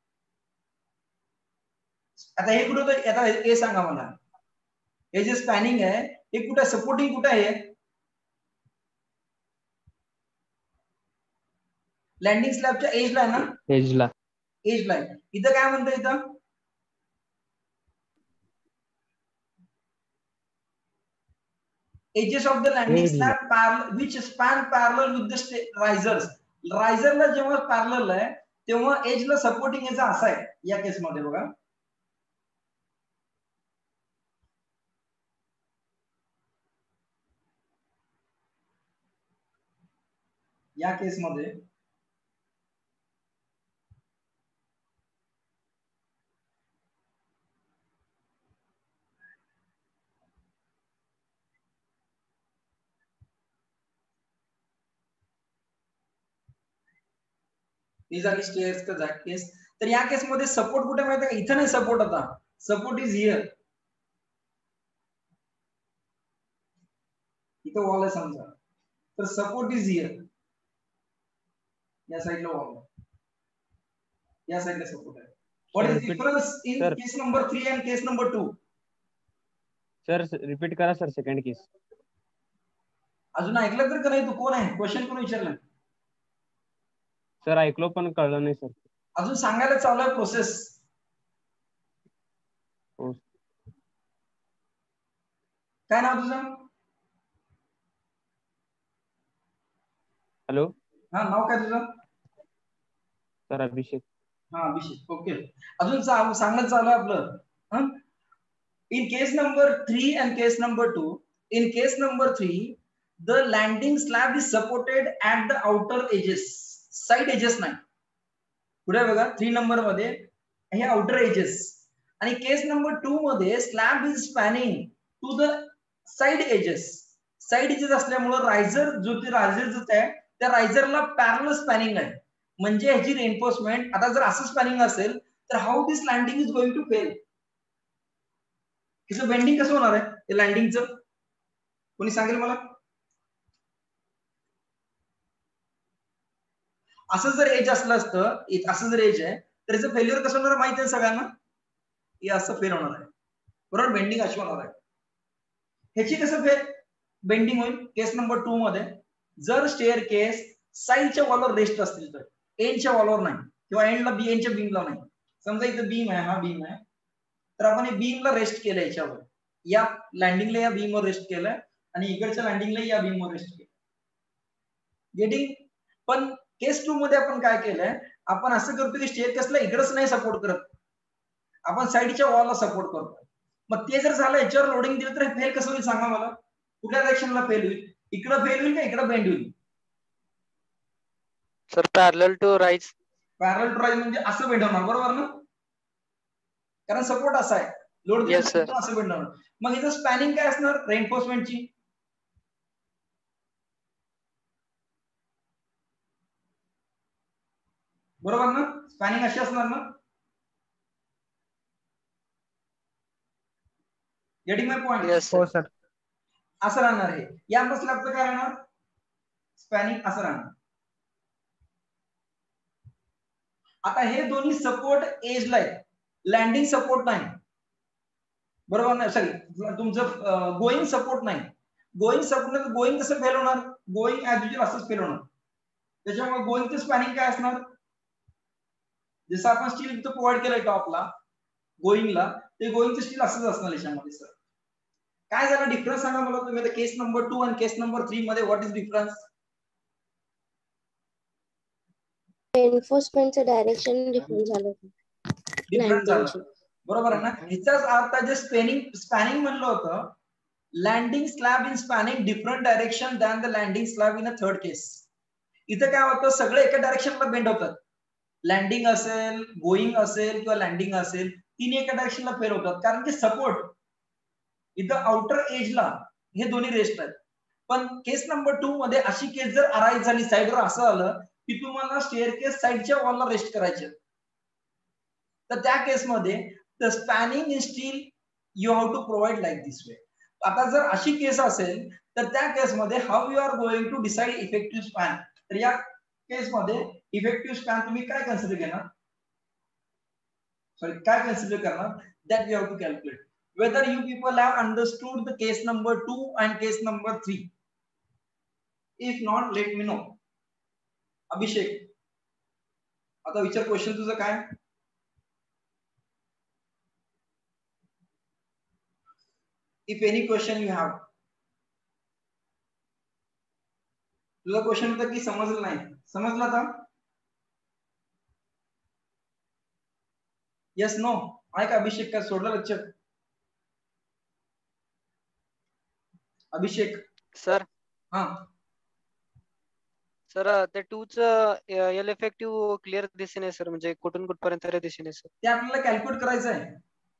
आता हे कुठं होतं, आता हे सांगा मला, हे जे स्पॅनिंग आहे हे कुठे, सपोर्टिंग कुठे आहे? लँडिंग स्लॅबच्या एजला आहे ना, एजला, एजला आहे. इथं काय म्हणतं, इथं edges of the landing slab parallel which span parallel with the risers. रायझरला जेव्हा पॅरलल आहे तेव्हा एजला सपोर्टिंग याचा असा आहे या केस मध्ये बघा. या केस मध्ये ही झाली स्टेअर्स का झॅक केस. तर या केस मध्ये सपोर्ट कुठे माहिती आहे का, इथं नाही सपोर्ट, आता सपोर्ट इज हिअर, इथं वॉल आहे समजा, तर सपोर्ट इज हिअर, या साइडला वॉल आहे, या साइडला सपोर्ट आहे. What is difference in case number three and case number two? Sir repeat करा सर सेकंड केस. अजून ऐकलं तर का नाही, तू कोण आहे, क्वेश्चन कोण विचारलं? सर ऐकलो पण कळलं नाही सर. अजून सांगायला चालू आहे प्रोसेस. काय नाव तुझं? हॅलो, हा, नाव काय तुझं? सर अभिषेक. हा, अभिषेक. ओके, अजून सांगणं चालू आहे आपलं. In case number three and case number two, in case number three the landing slab is supported at the outer edges, side edges नाही. पुढे बघा, थ्री नंबर मध्ये हे आउटर एजेस, आणि केस नंबर टू मध्ये slab is spanning to the side edges. Side edges असल्यामुळे रायझर जो ते रायझर आहे त्या रायझरला पॅरलल स्पॅनिंग आहे, म्हणजे ह्याची रेनफोर्समेंट आता जर असं स्पॅनिंग असेल तर how this landing is going to fail, तिचं बेंडिंग कसं होणार आहे लँडिंगचं, कोणी सांगेल मला? असं जर एज असलं असतं, असं जर एज आहे तर याचं फेल्युअर कसं होणार माहिती आहे सगळ्यांना, हे असं फेल होणार आहे बरोबर, बेंडिंग अशी होणार आहे. ह्याची कसं फेल बेंडिंग होईल केस नंबर टू मध्ये, जर स्टेअर केस साईडच्या वॉलवर रेस्ट असतील तर, एंडच्या वॉलवर नाही किंवा एंडला बी एंडच्या बीमला नाही. समजा इथं बीम आहे, हा बीम आहे, तर आपण हे बीमला रेस्ट केलं याच्यावर, या लँडिंगला या बीमवर रेस्ट केलं आणि इकडच्या लँडिंगला या बीमवर रेस्ट केलं, गेटिंग. पण केस टू मध्ये आपण काय केलंय, आपण असं करतो की स्टेअर केसला इकडेच नाही सपोर्ट करत, आपण साईडच्या वॉलला सपोर्ट करतो. मग ते जर झालं याच्यावर लोडिंग दिलं तर फेल कसं होईल सांगा मला, कुठल्या डायरेक्शनला फेल होईल, इकडं फेल होईल का इकडं बेंड होईल? Sir parallel to rise. Parallel to rise म्हणजे असं बेंड होणार बरोबर ना, कारण सपोर्ट असा आहे, लोड दिलं Yes, sir. असं बेंड होणार. मग इथं स्पॅनिंग काय असणार रेनफोर्समेंटची, बरोबर ना, स्पॅनिंग अशी असणार ना, गेटिंग माय पॉइंट? Yes, हो sir. सर. असं राहणार आहे. या स्लॅबचं काय राहणार, स्पॅनिंग असं राहणार. आता हे दोन्ही सपोर्ट एजला आहेत, लँडिंग सपोर्ट नाही बरोबर ना, सॉरी तुमचं गोईंग सपोर्ट नाही, गोईंग सपोर्ट गोईंग कसं फेल होणार, गोईंग ऍज युजुअल असंच फेल होणार. त्याच्यामुळे गोईंगचं स्पॅनिंग काय असणार, जसं आपण स्टील इथं प्रोव्हाइड केलंय टॉपला गोईंगला, ते गोईंगचं स्टील असंच असणार याच्यामध्ये. सर काय झालं डिफरन्स सांगा मला तुम्ही, केस नंबर टू आणि केस नंबर थ्री मध्ये what is difference? Reinforcement direction different झालं, डिफरन्स झालं बरोबर आहे ना. ह्याचाच अर्थ जे स्पॅनिंग स्पॅनिंग म्हणलं होतं, landing slab in spanning different direction than the landing slab in a third case. इथं काय होतं, सगळे एका डायरेक्शनला बेंड होतात, लँडिंग असेल गोईंग असेल किंवा लँडिंग असेल, तिन्ही एका डायरेक्शनला फेल होतात, कारण की सपोर्ट इथं आउटर एजला हे दोन्ही रेस्ट आहेत. पण केस नंबर टू मध्ये अशी केस जर अराईज झाली, साईडवर असं आलं की तुम्हाला स्टेअर केस साईडच्या वॉलला रेस्ट करायचे, तर त्या केसमध्ये the spanning in steel you have to provide like this way. आता जर अशी केस असेल तर त्या केसमध्ये how you are going to decide effective span, तर या केसमध्ये इफेक्टिव्ह स्पॅन तुम्ही काय कन्सिडर घेणार, सॉरी काय कन्सिडर करणार, that you have to calculate. Whether you people have understood the case number two and case number three. If not, let me know. Abhishek, आता विचार क्वेश्चन तुझं काय? If any question you have. तुझा क्वेश्चन होता की समजलं नाही, समजलं आता? Yes, no. आहे का अभिषेक, काय सोडलं लेक्चर? अभिषेक सर. हा सर ते टूच एल इफेक्टिव्ह क्लिअर दिसे नाही सर, म्हणजे कुठून कुठपर्यंत दिसे नाही सर. ते आपल्याला कॅल्क्युलेट करायचं आहे.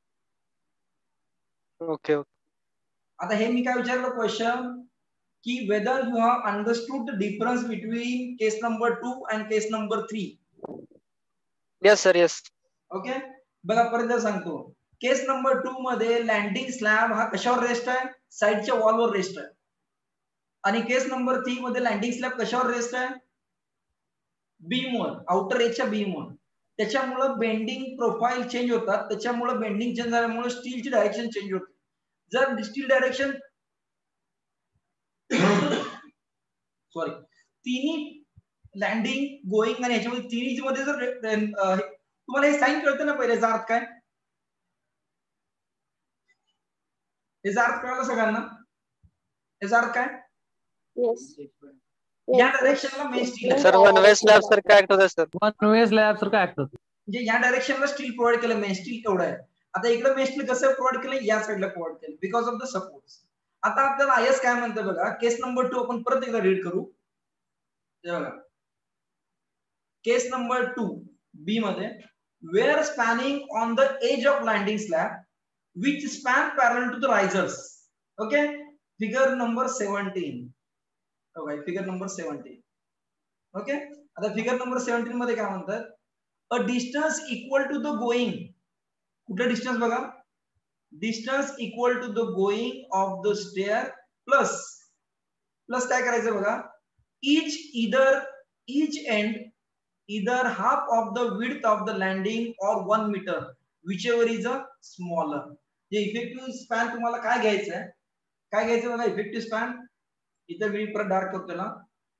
Okay okay. आता हे मी काय विचारलं क्वेश्चन की whether you have understood the difference between case number two and case number three. Yes sir yes. Okay बघा परत सांगतो, केस नंबर टू मध्ये लँडिंग स्लॅब हा कशावर रेस्ट आहे, साईडच्या वॉलवर रेस्ट आहे, आणि केस नंबर थ्री मध्ये लँडिंग स्लॅब कशावर रेस्ट आहे, बीमवर, आउटर एजच्या बीमवर. त्याच्यामुळे बेंडिंग प्रोफाईल चेंज होतात, त्याच्यामुळे बेंडिंग चेंज झाल्यामुळे स्टीलची डायरेक्शन चेंज होते. जर स्टील डायरेक्शन सॉरी तिन्ही लँडिंग गोईंग आणि याच्यामध्ये तिन्ही मध्ये जर तुम्हाला हे साइन कळतं ना पहिले, याचा अर्थ काय, याचा अर्थ कळलं सगळ्यांना, याचा अर्थ काय, Yes. या डायरेक्शनला मेन स्टील आहे, सर वन वे स्लॅब सारखं ऍक्ट होतं सर. वन वे स्लॅब सारखं ऍक्ट होतं, म्हणजे या डायरेक्शनला स्टील प्रोव्हाइड केलं, मेन स्टील केवढं आहे. आता इकडे मेन स्टील कसं प्रोव्हाइड केलं, या साईडला प्रोव्हाइड केलं बिकॉज ऑफ द सपोर्ट. आता आपल्याला आयएस काय म्हणतं बघा, केस नंबर टू आपण परत एकदा रीड करू. बघा केस नंबर टू बी मध्ये, where spanning on the edge of landing slab which span parallel to the risers. Okay figure number seventeen. Okay, figure number seventeen. Okay, आता फिगर नंबर सेव्हन्टीन मध्ये काय म्हणतात, a distance equal to the going. कुठलं डिस्टन्स बघा, distance equal to the going of the stair plus plus काय करायचं बघा, each either each end either half of the width of the landing और one metre whichever is a smaller. जे इफेक्टिव्ह स्पॅन तुम्हाला काय घ्यायचं आहे, काय घ्यायचं बघा, इफेक्टिव्ह स्पॅन इथं मी परत डार्क करतो ना,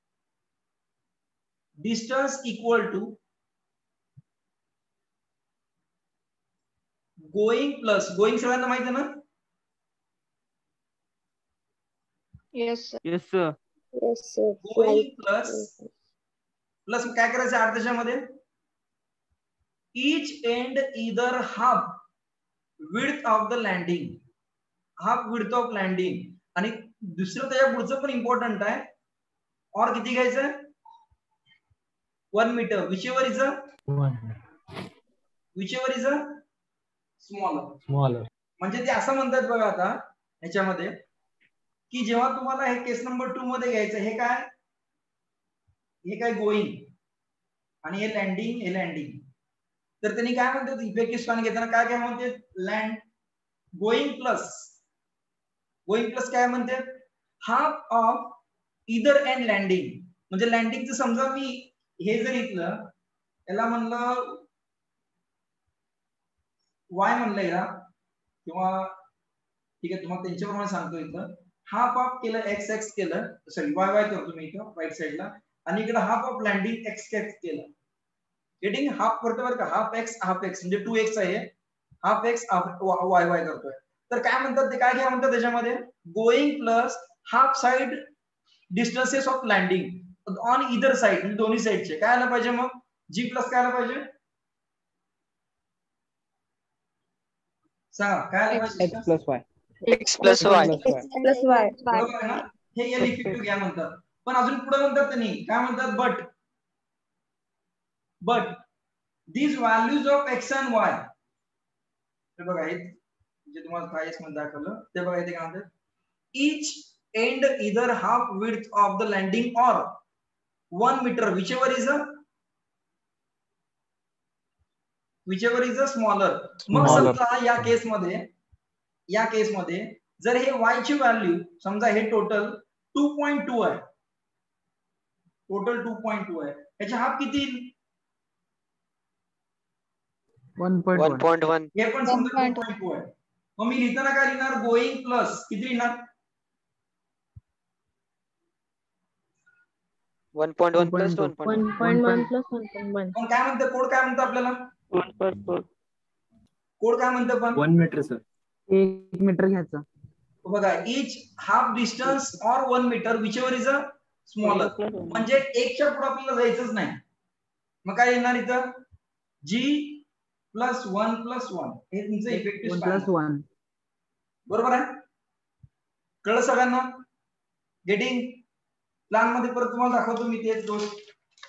distance equal to going plus going, सगळ्यांना माहिती आहे ना. Yes, sir. Yes sir. Yes, sir. Going plus plus काय करायचं आठ दशामध्ये, each end either half width of the landing, half width of landing. आणि दुसरं त्याच्या पुढचं पण इम्पॉर्टंट आहे, और किती घ्यायचं, one metre whichever is a whichever is a smaller. Smaller. म्हणजे ते असं म्हणतात बघा आता ह्याच्यामध्ये, की जेव्हा तुम्हाला हे केस नंबर टू मध्ये घ्यायचं, हे काय, हे काय गोईंग आणि हे लँडिंग, हे लँडिंग, तर त्यांनी काय म्हणतात इफेक्टिव्ह स्पॅन घेताना काय काय म्हणते, land going plus going plus काय म्हणते, half of either end landing. म्हणजे लँडिंगचं समजा मी हे जर इथलं याला म्हणलं वाय म्हणलं याला, किंवा ठीक आहे तुम्हाला त्यांच्याप्रमाणे सांगतो, इथं हाफ ऑफ केलं, एक्स एक्स केलं, सॉरी वाय वाय करतो मी इथं राईट साईडला, आणि इकडे half of landing X X केलं. गेटिंग हाफ करतो बरं का, हाफ एक्स हाफ एक्स म्हणजे टू एक्स आहे, हाफ एक्स वाय वाय करतोय. तर काय म्हणतात ते, काय घ्या म्हणतात त्याच्यामध्ये, going plus half side distances of landing on either side, म्हणजे दोन्ही साइडचे काय आलं पाहिजे, मग जी प्लस काय आलं पाहिजे, सांगा काय आलं पाहिजे, X plus Y. X plus Y. Plus Y. बरोबर आहे ना. हे एल इफेक्टिव्ह घ्या म्हणतात. पण अजून पुढे म्हणतात त्यांनी काय म्हणतात, but but these values of x and y, हे बघा हे जे तुम्हाला काय मध्ये दाखवलं ते बघा, इथे काय म्हणतात, each end either half width of the landing or one meter whichever is a whichever is a smaller. मग समजा या केस मध्ये या केस मध्ये जर हे y ची व्हॅल्यू समजा हे टोटल टू पॉइंट टू आहे, टोटल टू पॉइंट टू आहे, याचे हाफ किती, one point one one. Point one. हे पण समजा टू पॉइंट टू आहे. मग मी लिहिताना काय लिहिणार, गोईंग प्लस किती लिहिणार, one point one plus one point One point one plus one point one. पण काय म्हणतं कोड, काय म्हणतं आपल्याला कोड काय म्हणतं, पण वन मीटर सर. एक मीटर घ्यायचं बघा, इच हाफ डिस्टन्स और one metre whichever is a smaller. म्हणजे एकच्या पुढे आपल्याला जायचंच नाही. मग काय येणार इथं, G plus one plus one, हे तुमचं effective one span plus one. बरोबर आहे, कळलं सगळ्यांना. गेटिंग प्लॅन मध्ये परत तुम्हाला दाखवतो मी तेच गोष्ट,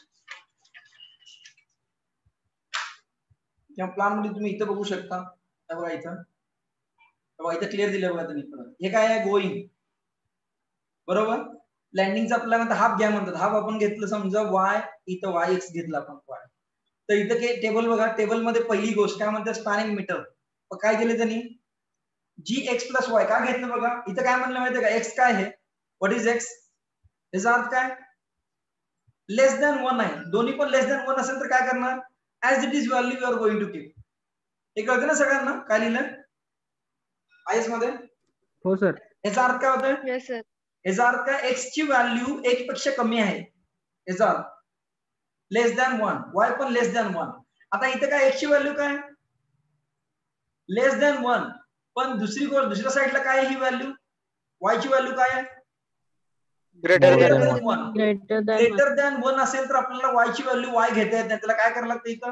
त्या प्लॅन मध्ये तुम्ही इथं बघू शकता, बघा इथं बघा इथं क्लिअर दिलं बघा तुम्ही परत. हे काय आहे, गोईंग, बरोबर. लँडिंगचा आपल्याला हाफ घ्या म्हणतात, हाफ आपण घेतलं समजा वाय, इथं वाय एक्स घेतला आपण वाय, तर इथं काय टेबल बघा, टेबल मध्ये पहिली गोष्ट काय म्हणतात, स्पॅनिंग मीटर. काय केलं त्यांनी, जी एक्स प्लस वाय काय घेतलं बघा, इथं काय म्हणलं माहितीये का, एक्स काय आहे, व्हॉट इज एक्स, याचा अर्थ काय, लेस दॅन वन आहे, दोन्ही पण लेस दॅन वन असेल तर काय करणार, as it is value you are going to keep. हे कळतं ना सगळ्यांना काय लिहिलं आयएस मध्ये, हो सर. याचा अर्थ काय होतोय, Yes, sir. याचा अर्थ काय, एक्स ची व्हॅल्यू एक पेक्षा कमी आहे, याचा अर्थ लेस दॅन वन, वाय पण लेस दॅन वन. आता इथं काय, एक्स ची व्हॅल्यू काय, लेस दॅन वन, पण दुसरी गोष्ट दुसऱ्या साईडला काय ही व्हॅल्यू, वाय ची व्हॅल्यू काय आहे, greater greater than than one. Greater than one. Greater than one असेल तर आपल्याला वाय ची व्हॅल्यू वाय घेता येत नाही, त्याला काय करायला लागतं, इथं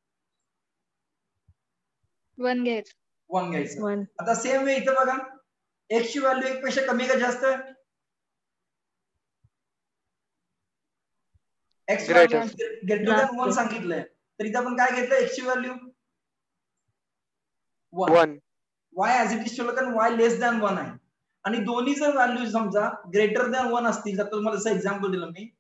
One घ्यायचं. वन घ्यायचं. One. आता सेम वे इथं बघा, एक्स ची व्हॅल्यू एक पेक्षा कमी का जास्त, X Greater. Greater than one सांगितलंय, तर इथं आपण काय घेतलं, एक्स ची value one, one. Y as it is ठेवलं कारण वाय लेस दॅन वन आहे. आणि दोन्ही जर व्हॅल्यू समजा ग्रेटर दॅन वन असतील, तर तुम्हाला जसं एक्झाम्पल दिलं मी,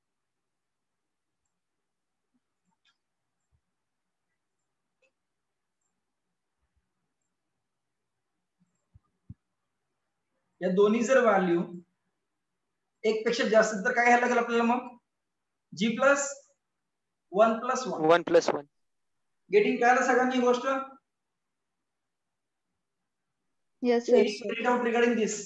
या दोन्ही जर व्हॅल्यू एक पेक्षा जास्त तर काय घ्यायला लागेल आपल्याला मग G plus one plus one one plus one. Getting कळालं सगळ्यांनी गोष्ट? Yes, Any sir. query doubt regarding this?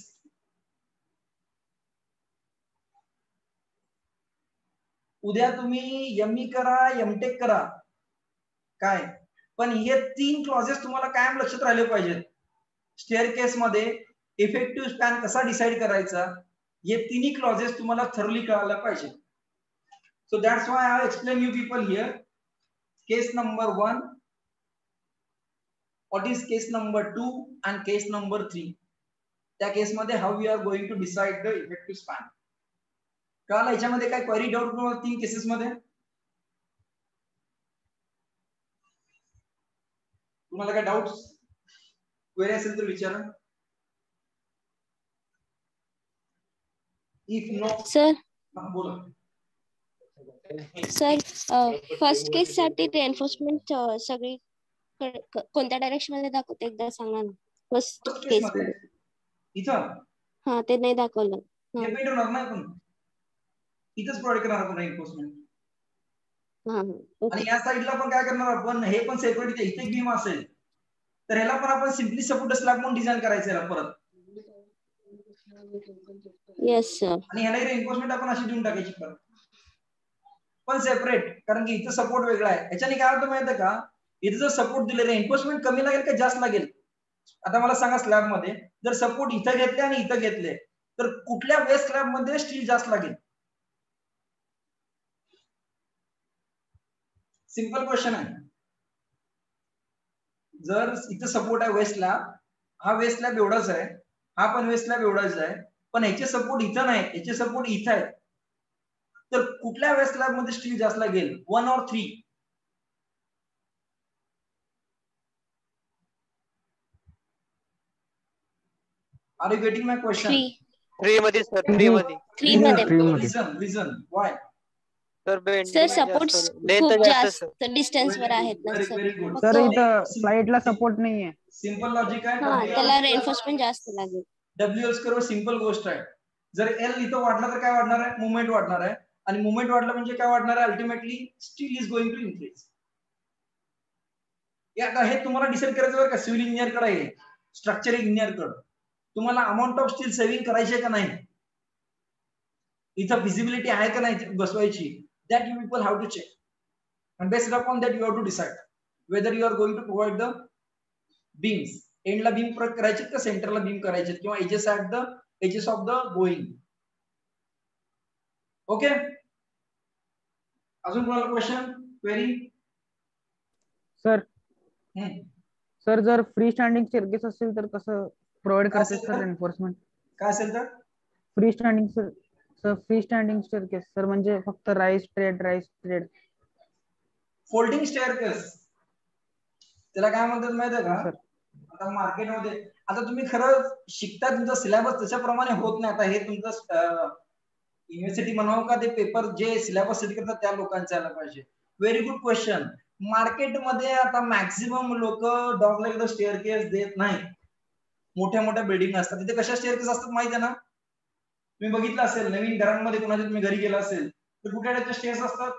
उद्या तुम्ही एम ई करा, एमटेक करा, काय पण हे तीन क्लॉजेस तुम्हाला कायम लक्षात राहिले पाहिजेत. स्टेअरकेस मध्ये इफेक्टिव्ह स्पॅन कसा डिसाइड करायचा, हे तिन्ही क्लॉजेस तुम्हाला थरली कळायला पाहिजे. So that's why I explain you people here case number one, what is case number two and case number three. त्या केस मध्ये how we are going to decide the effective span. कळालं याच्यामध्ये काय क्वेरी डाऊट तुम्हाला तीन केसेस मध्ये? तुम्हाला काय डाऊट्स क्वेरी असेल तर विचारा. इफ नो Sir, बोला. sir, फर्स्ट केस साठी रेनफोर्समेंट सगळी क- क- कोणत्या डायरेक्शन मध्ये दाखवते एकदा सांगा ना. फर्स्ट फर्स्ट केस केस मध्ये मध्ये इथं हा ते नाही दाखवलं. हा हे पेंट होणार नाही, पण इथंच प्रोव्हाइड करणार आपण एन्फोर्समेंट. हा हा आणि ओके. या साईडला पण काय करणार आपण, हे पण सेपरेट इथे एक बीम असेल तर ह्याला पण आपण सिम्पली सपोर्ट स्लॅब म्हणून डिझाइन करायचं याला परत, येस सर. आणि ह्याला रेन्फोर्समेंट आपण अशी देऊन टाकायची परत, पण सेपरेट, कारण की इथं सपोर्ट वेगळा आहे. याच्याने काय होतं माहिती आहे का, इथं जर सपोर्ट दिले रेन्फोर्समेंट कमी लागेल का जास्त लागेल? आता मला सांगा, स्लॅब मध्ये जर सपोर्ट इथं घेतले आणि इथं घेतले तर कुठल्या बेस स्लॅब मध्ये स्टील जास्त लागेल? सिंपल क्वेश्चन आहे. जर इथं सपोर्ट आहे वेस्ट स्लॅब, हा वेस्ट स्लॅब एवढाच आहे, हा पण वेस्ट स्लॅब एवढाच आहे, पण ह्याचे सपोर्ट इथं नाही, ह्याचे सपोर्ट इथं आहे, तर कुठल्या वेस्ट स्लॅब मध्ये स्टील जास्त लागेल? वन और three? Are you getting my question? Three three मध्ये सर, थ्री मध्ये. थ्री मध्ये. Reason reason why? Sir sir bending support जास्त, लेंथ खूप जास्त जास्त सर. डिस्टन्स वर आहेत ना very sir. Very good. Sir फक्त इथं फ्लाईटला सपोर्ट नाहीये. सिंपल लॉजिक आहे. हा त्याला रेनफोर्समेंट जास्त लागेल. डब्ल्यू एस करो सिंपल गोष्ट आहे. जर एल इथं वाढला तर काय वाढणार आहे? मुवमेंट वाढणार आहे, आणि मुवमेंट वाढलं म्हणजे काय वाढणार आहे? Ultimately steel is going to increase. आता हे तुम्हाला डिसाइड करायचं बरं का, सिव्हिल इंजिनियर कडे आहे, स्ट्रक्चर इंजिनियर कडे, तुम्हाला अमाऊंट ऑफ स्टील सेव्हिंग करायची आहे का नाही, इथं फिजिबिलिटी आहे का नाही बसवायची, that you people have to check, and based upon that you have to decide whether you are going to provide the beams. एंडला बीम करायचे का सेंटरला बीम करायचे, किंवा edges at the edges of the going. Okay, अजून कोणाला क्वेश्चन क्वेरी? सर सर जर फ्री स्टँडिंग स्टेअरकेस असेल तर कसं प्रोव्हाइड करते सर रेन्फोर्समेंट? काय असेल तर free standing sir, sir free standing staircase sir म्हणजे फक्त rise straight rise straight folding staircase, त्याला काय म्हणतात माहिती आहे का? सर आता मार्केटमध्ये, आता तुम्ही खरं शिकता, तुमचा सिलेबस त्याच्याप्रमाणे होत नाही. आता हे तुमचं युनिव्हर्सिटी म्हणावं का, ते पेपर जे सिलेबस सेट करतात त्या लोकांचं यायला पाहिजे. Very good question. मार्केटमध्ये आता मॅक्झिमम लोक डॉगलेग स्टेअरकेस देत नाही. मोठ्या मोठ्या बिल्डिंग असतात तिथे कशा स्टेअरकेस असतात माहिती आहे ना? तुम्ही बघितलं असेल, नवीन घरांमध्ये कोणाच्या तुम्ही घरी गेला असेल तर कुठल्या टाईपचे स्टेअर्स असतात?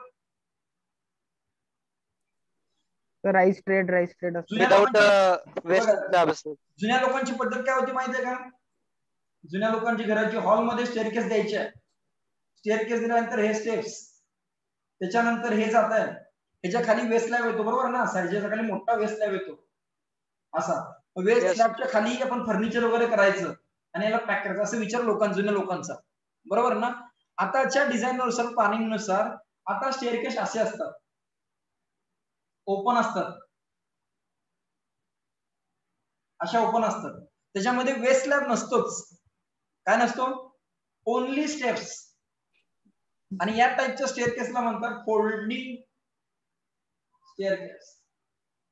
राईस स्ट्रेट राईस स्ट्रेट असतो. जुन्या विदाउट लोकांची वेस्ट बघा, स्लॅब असतो. जुन्या लोकांची पद्धत काय होती माहितीये का? जुन्या लोकांची घराची हॉलमध्ये स्टेअरकेस द्यायचे. स्टेअरकेस दिल्यानंतर हे स्टेप्स, त्याच्यानंतर हे जात आहे, ह्याच्या खाली वेस्ट स्लॅब येतो, बरोबर ना? साईडच्या खाली मोठा वेस्ट स्लॅब येतो असा. Waste Yes. स्लॅबच्या खाली आपण फर्निचर वगैरे करायचं आणि याला पॅक करायचं, असं विचार लोकांचा, जुन्या लोकांचा, बरोबर ना? आताच्या डिझाईन नुसार, प्लॅनिंग नुसार आता स्टेअरकेस असे असतात, ओपन असतात, अशा ओपन असतात, त्याच्यामध्ये वेस्ट स्लॅब नसतोच. काय नसतो? Only steps. आणि या टाईपच्या स्टेअरकेसला म्हणतात फोल्डिंग स्टेअरकेस.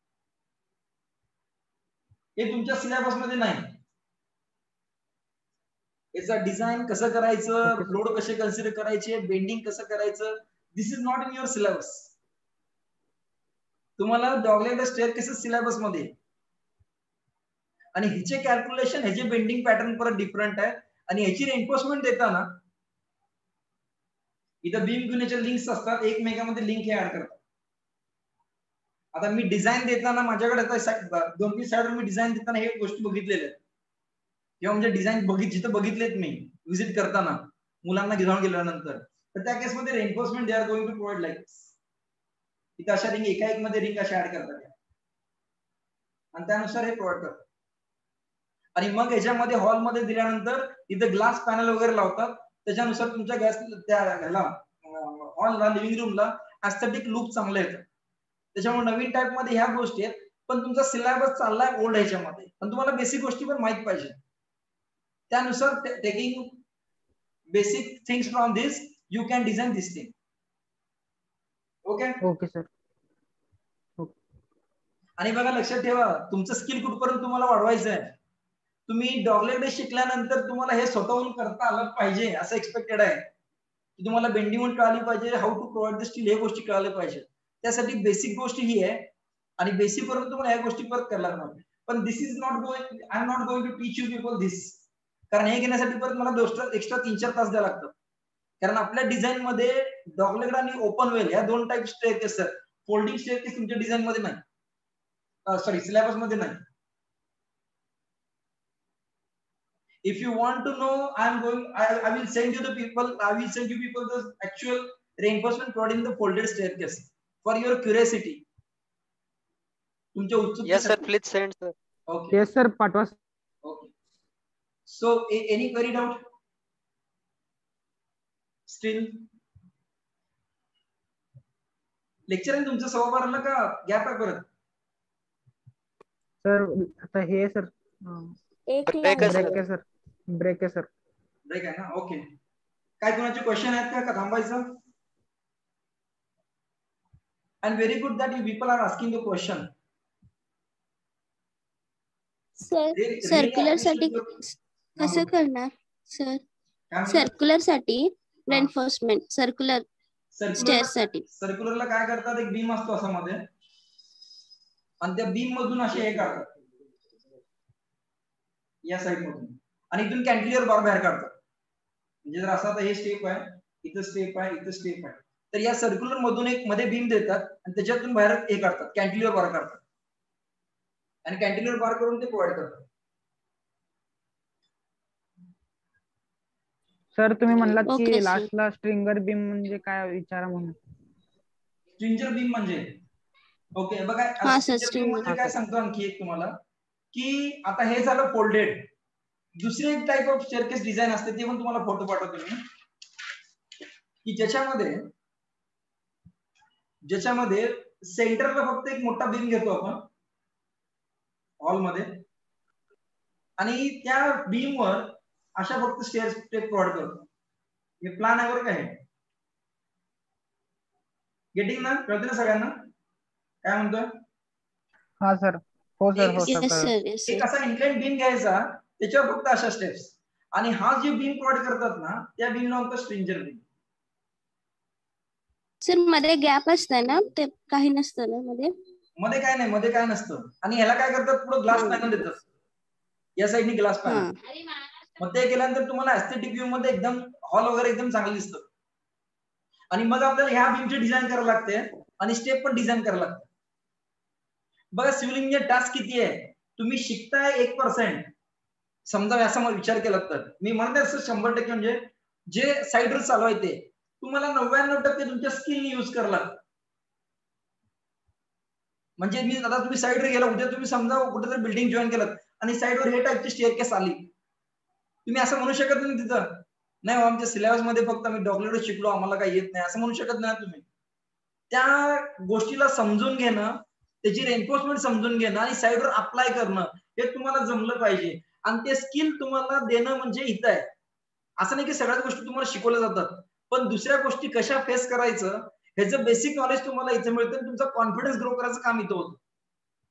हे तुमच्या सिलेबस मध्ये नाही. याचा डिझाईन कसं करायचं, लोड कसे कन्सिडर करायचे, बेंडिंग कसं करायचं, this is not in your syllabus. तुम्हाला डॉगलेग द स्टेअरकेसेस सिलेबस मध्ये, आणि ह्याचे कॅल्क्युलेशन, ह्याचे बेंडिंग पॅटर्न परत डिफरंट आहे. आणि ह्याची रेन्फोर्समेंट देताना इथं बीम घेण्याच्या लिंक्स असतात, एकमेकांमध्ये लिंक हे ऍड करतात. आता मी डिझाईन देताना माझ्याकडे दोन तीन साईडवर मी डिझाईन देताना हे गोष्टी बघितलेल्या आहेत, किंवा म्हणजे डिझाईन बघित जिथं बघितलेत मी व्हिजिट करताना मुलांना घेऊन गेल्यानंतर, तर त्या केसमध्ये reinforcement they are going to provide like इथं अशा रिंग एका एक मध्ये रिंग अशा ऍड करतात आणि त्यानुसार हे प्रोव्हाइड करतात. आणि मग याच्यामध्ये हॉलमध्ये दिल्यानंतर इथं ग्लास पॅनल वगैरे लावतात, त्याच्यानुसार तुमच्या गॅस त्या ह्याला हॉलला लिव्हिंग रूमला ऍस्थेटिक लुक चांगलं येतं. त्याच्यामुळे नवीन टाइप मध्ये ह्या गोष्टी आहेत, पण तुमचा सिलेबस चाललाय ओल्ड ह्याच्यामध्ये, पण तुम्हाला बेसिक गोष्टी पण माहित पाहिजे. त्यानुसार taking basic things from this you can design this thing. Okay okay sir. आणि बघा लक्षात ठेवा, तुमचं स्किल कुठपर्यंत तुम्हाला वाढवायचं आहे. तुम्ही डॉगलेग डे शिकल्यानंतर तुम्हाला हे स्वतःहून करता आलं पाहिजे असं एक्सपेक्टेड आहे, की तुम्हाला बेंडिंग म्हणून कळाली पाहिजे, how to provide the steel हे गोष्टी कळायला पाहिजे. त्यासाठी बेसिक गोष्ट ही आहे, आणि बेसिक वरून तुम्हाला ह्या गोष्टी परत करायला लागणार. पण this is not going, I am not going to teach you people this, कारण हे घेण्यासाठी परत मला दोन एक्स्ट्रा तीन चार तास द्यावं लागतं. कारण आपल्या डिझाईन मध्ये डॉगलेग आणि ओपन वेल ह्या दोन टाइप स्टेअरकेस आहेत. फोल्डिंग स्टेअरकेस तुमच्या डिझाईन मध्ये नाही, सॉरी सिलेबस मध्ये नाही. If you want to know, I am going. I, I will send you the people. I will send you people the actual reinforcement providing the folded staircase for your curiosity. तुमच्या उत्सुकतेसाठी. Yes sir, please send sir. Okay. Yes sir, पाठवा. Okay. So any query doubt? Still. Lecture तुमचं सव्वा बाराला का गॅप आहे परत? सर आता हे सर एक ब्रेक आहे ब्रेक आहे सर. ब्रेक आहे सर. ब्रेक आहे ना. ओके. काय कोणाचे क्वेश्चन आहेत का, का थांबायचं? And very good that you people are asking the question. Sir circular साठी कसं करणार सर? सर्क्युलर साठी रेन्फोर्समेंट, सर्क्युलर स्टेअर्स साठी सर्क्युलरला काय करतात, एक बीम असतो असा मध्ये, आणि त्या बीम मधून असे हे काढतात या साइड मधून, आणि इथून कॅन्टिलिव्हर बार बाहेर काढतात. म्हणजे जर असा आता हे स्टेप आहे, इथं स्टेप आहे, इथं स्टेप आहे, तर या सर्क्युलर मधून एक मध्ये बीम देतात आणि त्याच्यातून बाहेर हे काढतात, कॅन्टिलिव्हर बार काढतात, आणि कॅन्टिलिव्हर बार करून ते प्रोव्हाइड करतात. सर तुम्ही म्हणलात की लास्टला स्ट्रिंगर बीम म्हणजे काय विचारा म्हणून. स्ट्रिंजर बीम म्हणजे ओके बघा, स्ट्रिंजर बीम म्हणजे काय सांगतो आणखी एक तुम्हाला, की आता हे झालं फोल्डेड. दुसरी एक टाइप ऑफ स्टेअरकेस डिझाइन असते, ते पण तुम्हाला फोटो पाठवतो मी, की ज्याच्यामध्ये ज्याच्यामध्ये सेंटरला फक्त एक मोठा बीम घेतो आपण हॉलमध्ये, आणि त्या बीम वर अशा फक्त स्टेअर स्टेप प्रोव्हाइड करतो. हे प्लॅन आहे बरं का, हे गेटिंग ना, कळते ना सगळ्यांना काय म्हणतोय? हा सर. हो सर. हो सर. एक असा इन्क्लाइन बीम घ्यायचा, त्याच्यावर फक्त अशा स्टेप्स, आणि हा जे बीम प्रोव्हाइड करतात ना, त्या बीम नाव होतं स्ट्रिंजर बीम. सर मध्ये गॅप असतं ना, ते काही नसतं ना मध्ये? मध्ये काय नाही, मध्ये काय नसतं. आणि ह्याला काय करतात, पुढे ग्लास पॅनल देतात, या साइडनी ग्लास पॅनल. मग ते केल्यानंतर तुम्हाला एस्थेटिक व्ह्यू मध्ये एकदम हॉल वगैरे एकदम चांगलं दिसतं. आणि मग आपल्याला ह्या बीमची डिझाईन करायला लागते, आणि स्टेप पण डिझाईन करायला लागते. बघा सिव्हिल इंजिनियर टास्क किती आहे, तुम्ही शिकताय एक पर्सेंट, समजा असा मग विचार केला तर मी म्हणते असं शंभर टक्के, म्हणजे जे साईडवर चालवायचे तुम्हाला नव्याण्णव टक्के तुमच्या स्किल यूज करायला लागतं. म्हणजे मी आता तुम्ही साईडवर गेला, उद्या तुम्ही समजा कुठेतरी बिल्डिंग जॉईन केलं आणि साईडवर हे टाईपची स्टेअरकेस आली, तुम्ही असं म्हणू शकत नाही तिथं नाही आमच्या सिलेबस मध्ये फक्त आम्ही डॉगलेग शिकलो, आम्हाला काही येत नाही, असं म्हणू शकत नाही तुम्ही. त्या गोष्टीला समजून घेणं, त्याची रेन्फोर्समेंट समजून घेणं आणि साईडवर अप्लाय करणं हे तुम्हाला जमलं पाहिजे. आणि ते स्किल तुम्हाला देणं म्हणजे इथं आहे. असं नाही की सगळ्याच गोष्टी तुम्हाला शिकवल्या जातात, पण दुसऱ्या गोष्टी कशा फेस करायचं ह्याचं बेसिक नॉलेज तुम्हाला इथे मिळतं, तुमचा कॉन्फिडन्स ग्रो करायचं काम इथं होतं.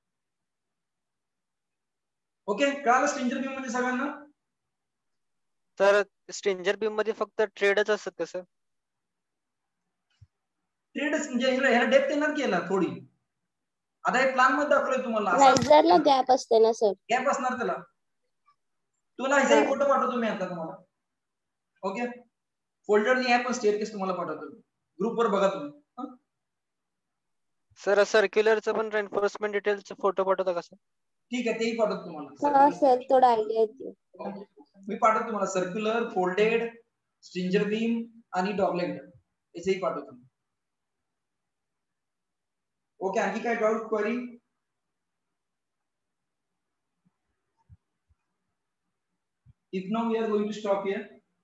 ओके, कळालं स्ट्रिंजर बीम म्हणजे सगळ्यांना? तर स्ट्रेंजर बीम मध्ये फक्त ट्रेडच असतात का सर? ट्रेडच म्हणजे ह्याला डेप्थ येणार की याला थोडी. आता हे प्लॅन मध्ये दाखवलंय तुम्हाला. रायझरला गॅप असते ना सर? गॅप असणार त्याला. तुला ह्याचाही फोटो पाठवतो मी आता तुम्हाला. ओके, फोल्डरनी आहे पण स्टेअरकेस तुम्हाला पाठवतो ग्रुपवर, बघा तुम्ही. सर सर्क्युलरचं पण रेन्फोर्समेंट डिटेल्सचा फोटो पाठवता का सर? ठीक आहे, तेही पाठवतो तुम्हाला. हा सर, थोडा आयडिया येते. मी पाठवतो तुम्हाला सर्क्युलर, फोल्डेड, स्ट्रिंजर बीम आणि डॉगलेग याचेही पाठवतो. ओके, आणखी काय doubt, query? If now we are going to stop here.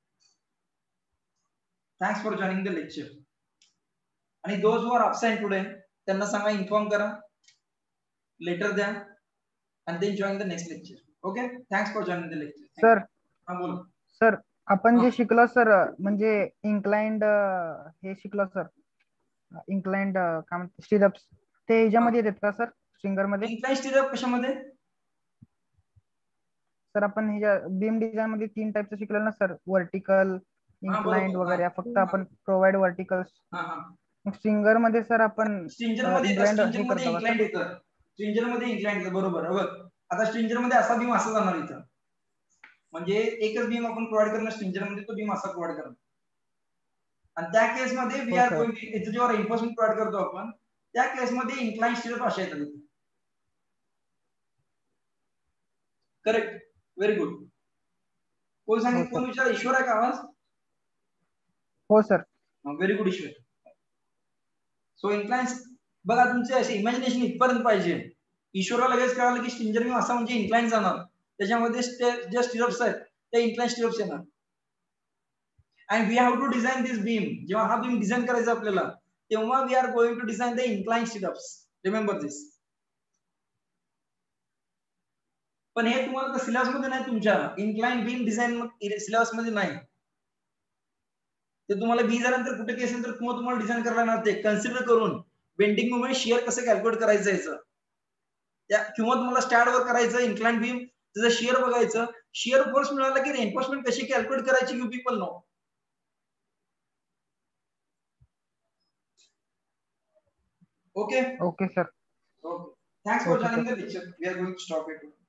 Thanks for joining the lecture. आणि those who are absent today, त्यांना सांगा इन्फॉर्म करा, लेटर द्या, and then join the next lecture. Okay? Thanks for joining the lecture. Sir, हा बोला सर आपण जे शिकलो सर, म्हणजे इन्क्लाइंड हे शिकलो सर, इन्क्लाइंड काय म्हणतात स्टिरअप्स, ते ह्याच्यामध्ये येतात का सर स्ट्रिंगर मध्ये? इन्क्लाइन स्टिरअप कशामध्ये सर? आपण ह्याच्या बीम डिझाइन मध्ये तीन टाइपचं शिकलेलं ना सर, व्हर्टिकल, इन्क्लाइंड वगैरे, फक्त आपण प्रोव्हाइड व्हर्टिकल्स. मग स्ट्रिंगर मध्ये सर आपण स्ट्रिंजर मध्ये इन्क्लाइंड हे स्ट्रिंजर मध्ये करतो का इन्क्लाइंड सर? येतं, स्ट्रिंजर मध्ये इन्क्लाइंड येतं, बरोबर. बघ आता स्ट्रिंजर मध्ये असा बीम असा जाणार इथं, म्हणजे एकच बीम आपण प्रोव्हाइड करणार स्ट्रिंजर मध्ये, तो बीम असा प्रोव्हाइड करणार. आणि त्या केस मध्ये वी आर गोइंग टू, इथं जेव्हा रेन्फोर्समेंट प्रोव्हाइड करतो आपण, त्या केस मध्ये इन्क्लाइन स्टिरअप अशा येतात. Correct, very good. कोण सांगितलं, कोण विचार? ईश्वर आहे का आवाज? हो sir. Very good Ishwar. So incline, बघा तुमचे असे इमॅजिनेशन इथपर्यंत पाहिजे. ईश्वरला लगेच कळालं की स्ट्रिंजर बीम असा म्हणजे इन्क्लाइन जाणार, त्याच्यामध्ये जे स्टिरअप्स आहेत ते इन्क्लाइन स्टिरअप्स येणार. And we have to design this beam. जेव्हा हा बीम डिझाइन करायचा आपल्याला, तेव्हा we are going to design the incline stirrups. Remember this. पण हे तुम्हाला सिलेबस मध्ये नाही, तुमच्या इन्क्लाइन बीम डिझाइन सिलेबस मध्ये नाही. ते तुम्हाला बी झाल्यानंतर कुठे केस नंतर किंवा तुम्हाला डिझाइन करायला लागणार, ते कन्सिडर करून बेंडिंग मोमेंट, शिअर कसं कॅल्क्युलेट करायचं याचं, त्या किंवा तुम्हाला स्टॅड वर करायचं इन्क्लाइन बीम, त्याचं शिअर बघायचं, शिअर फोर्स मिळाला की रेन्फोर्समेंट कशी कॅल्क्युलेट करायची, you people know. Okay okay sir. Okay, thanks for joining the lecture. We are going to stop it.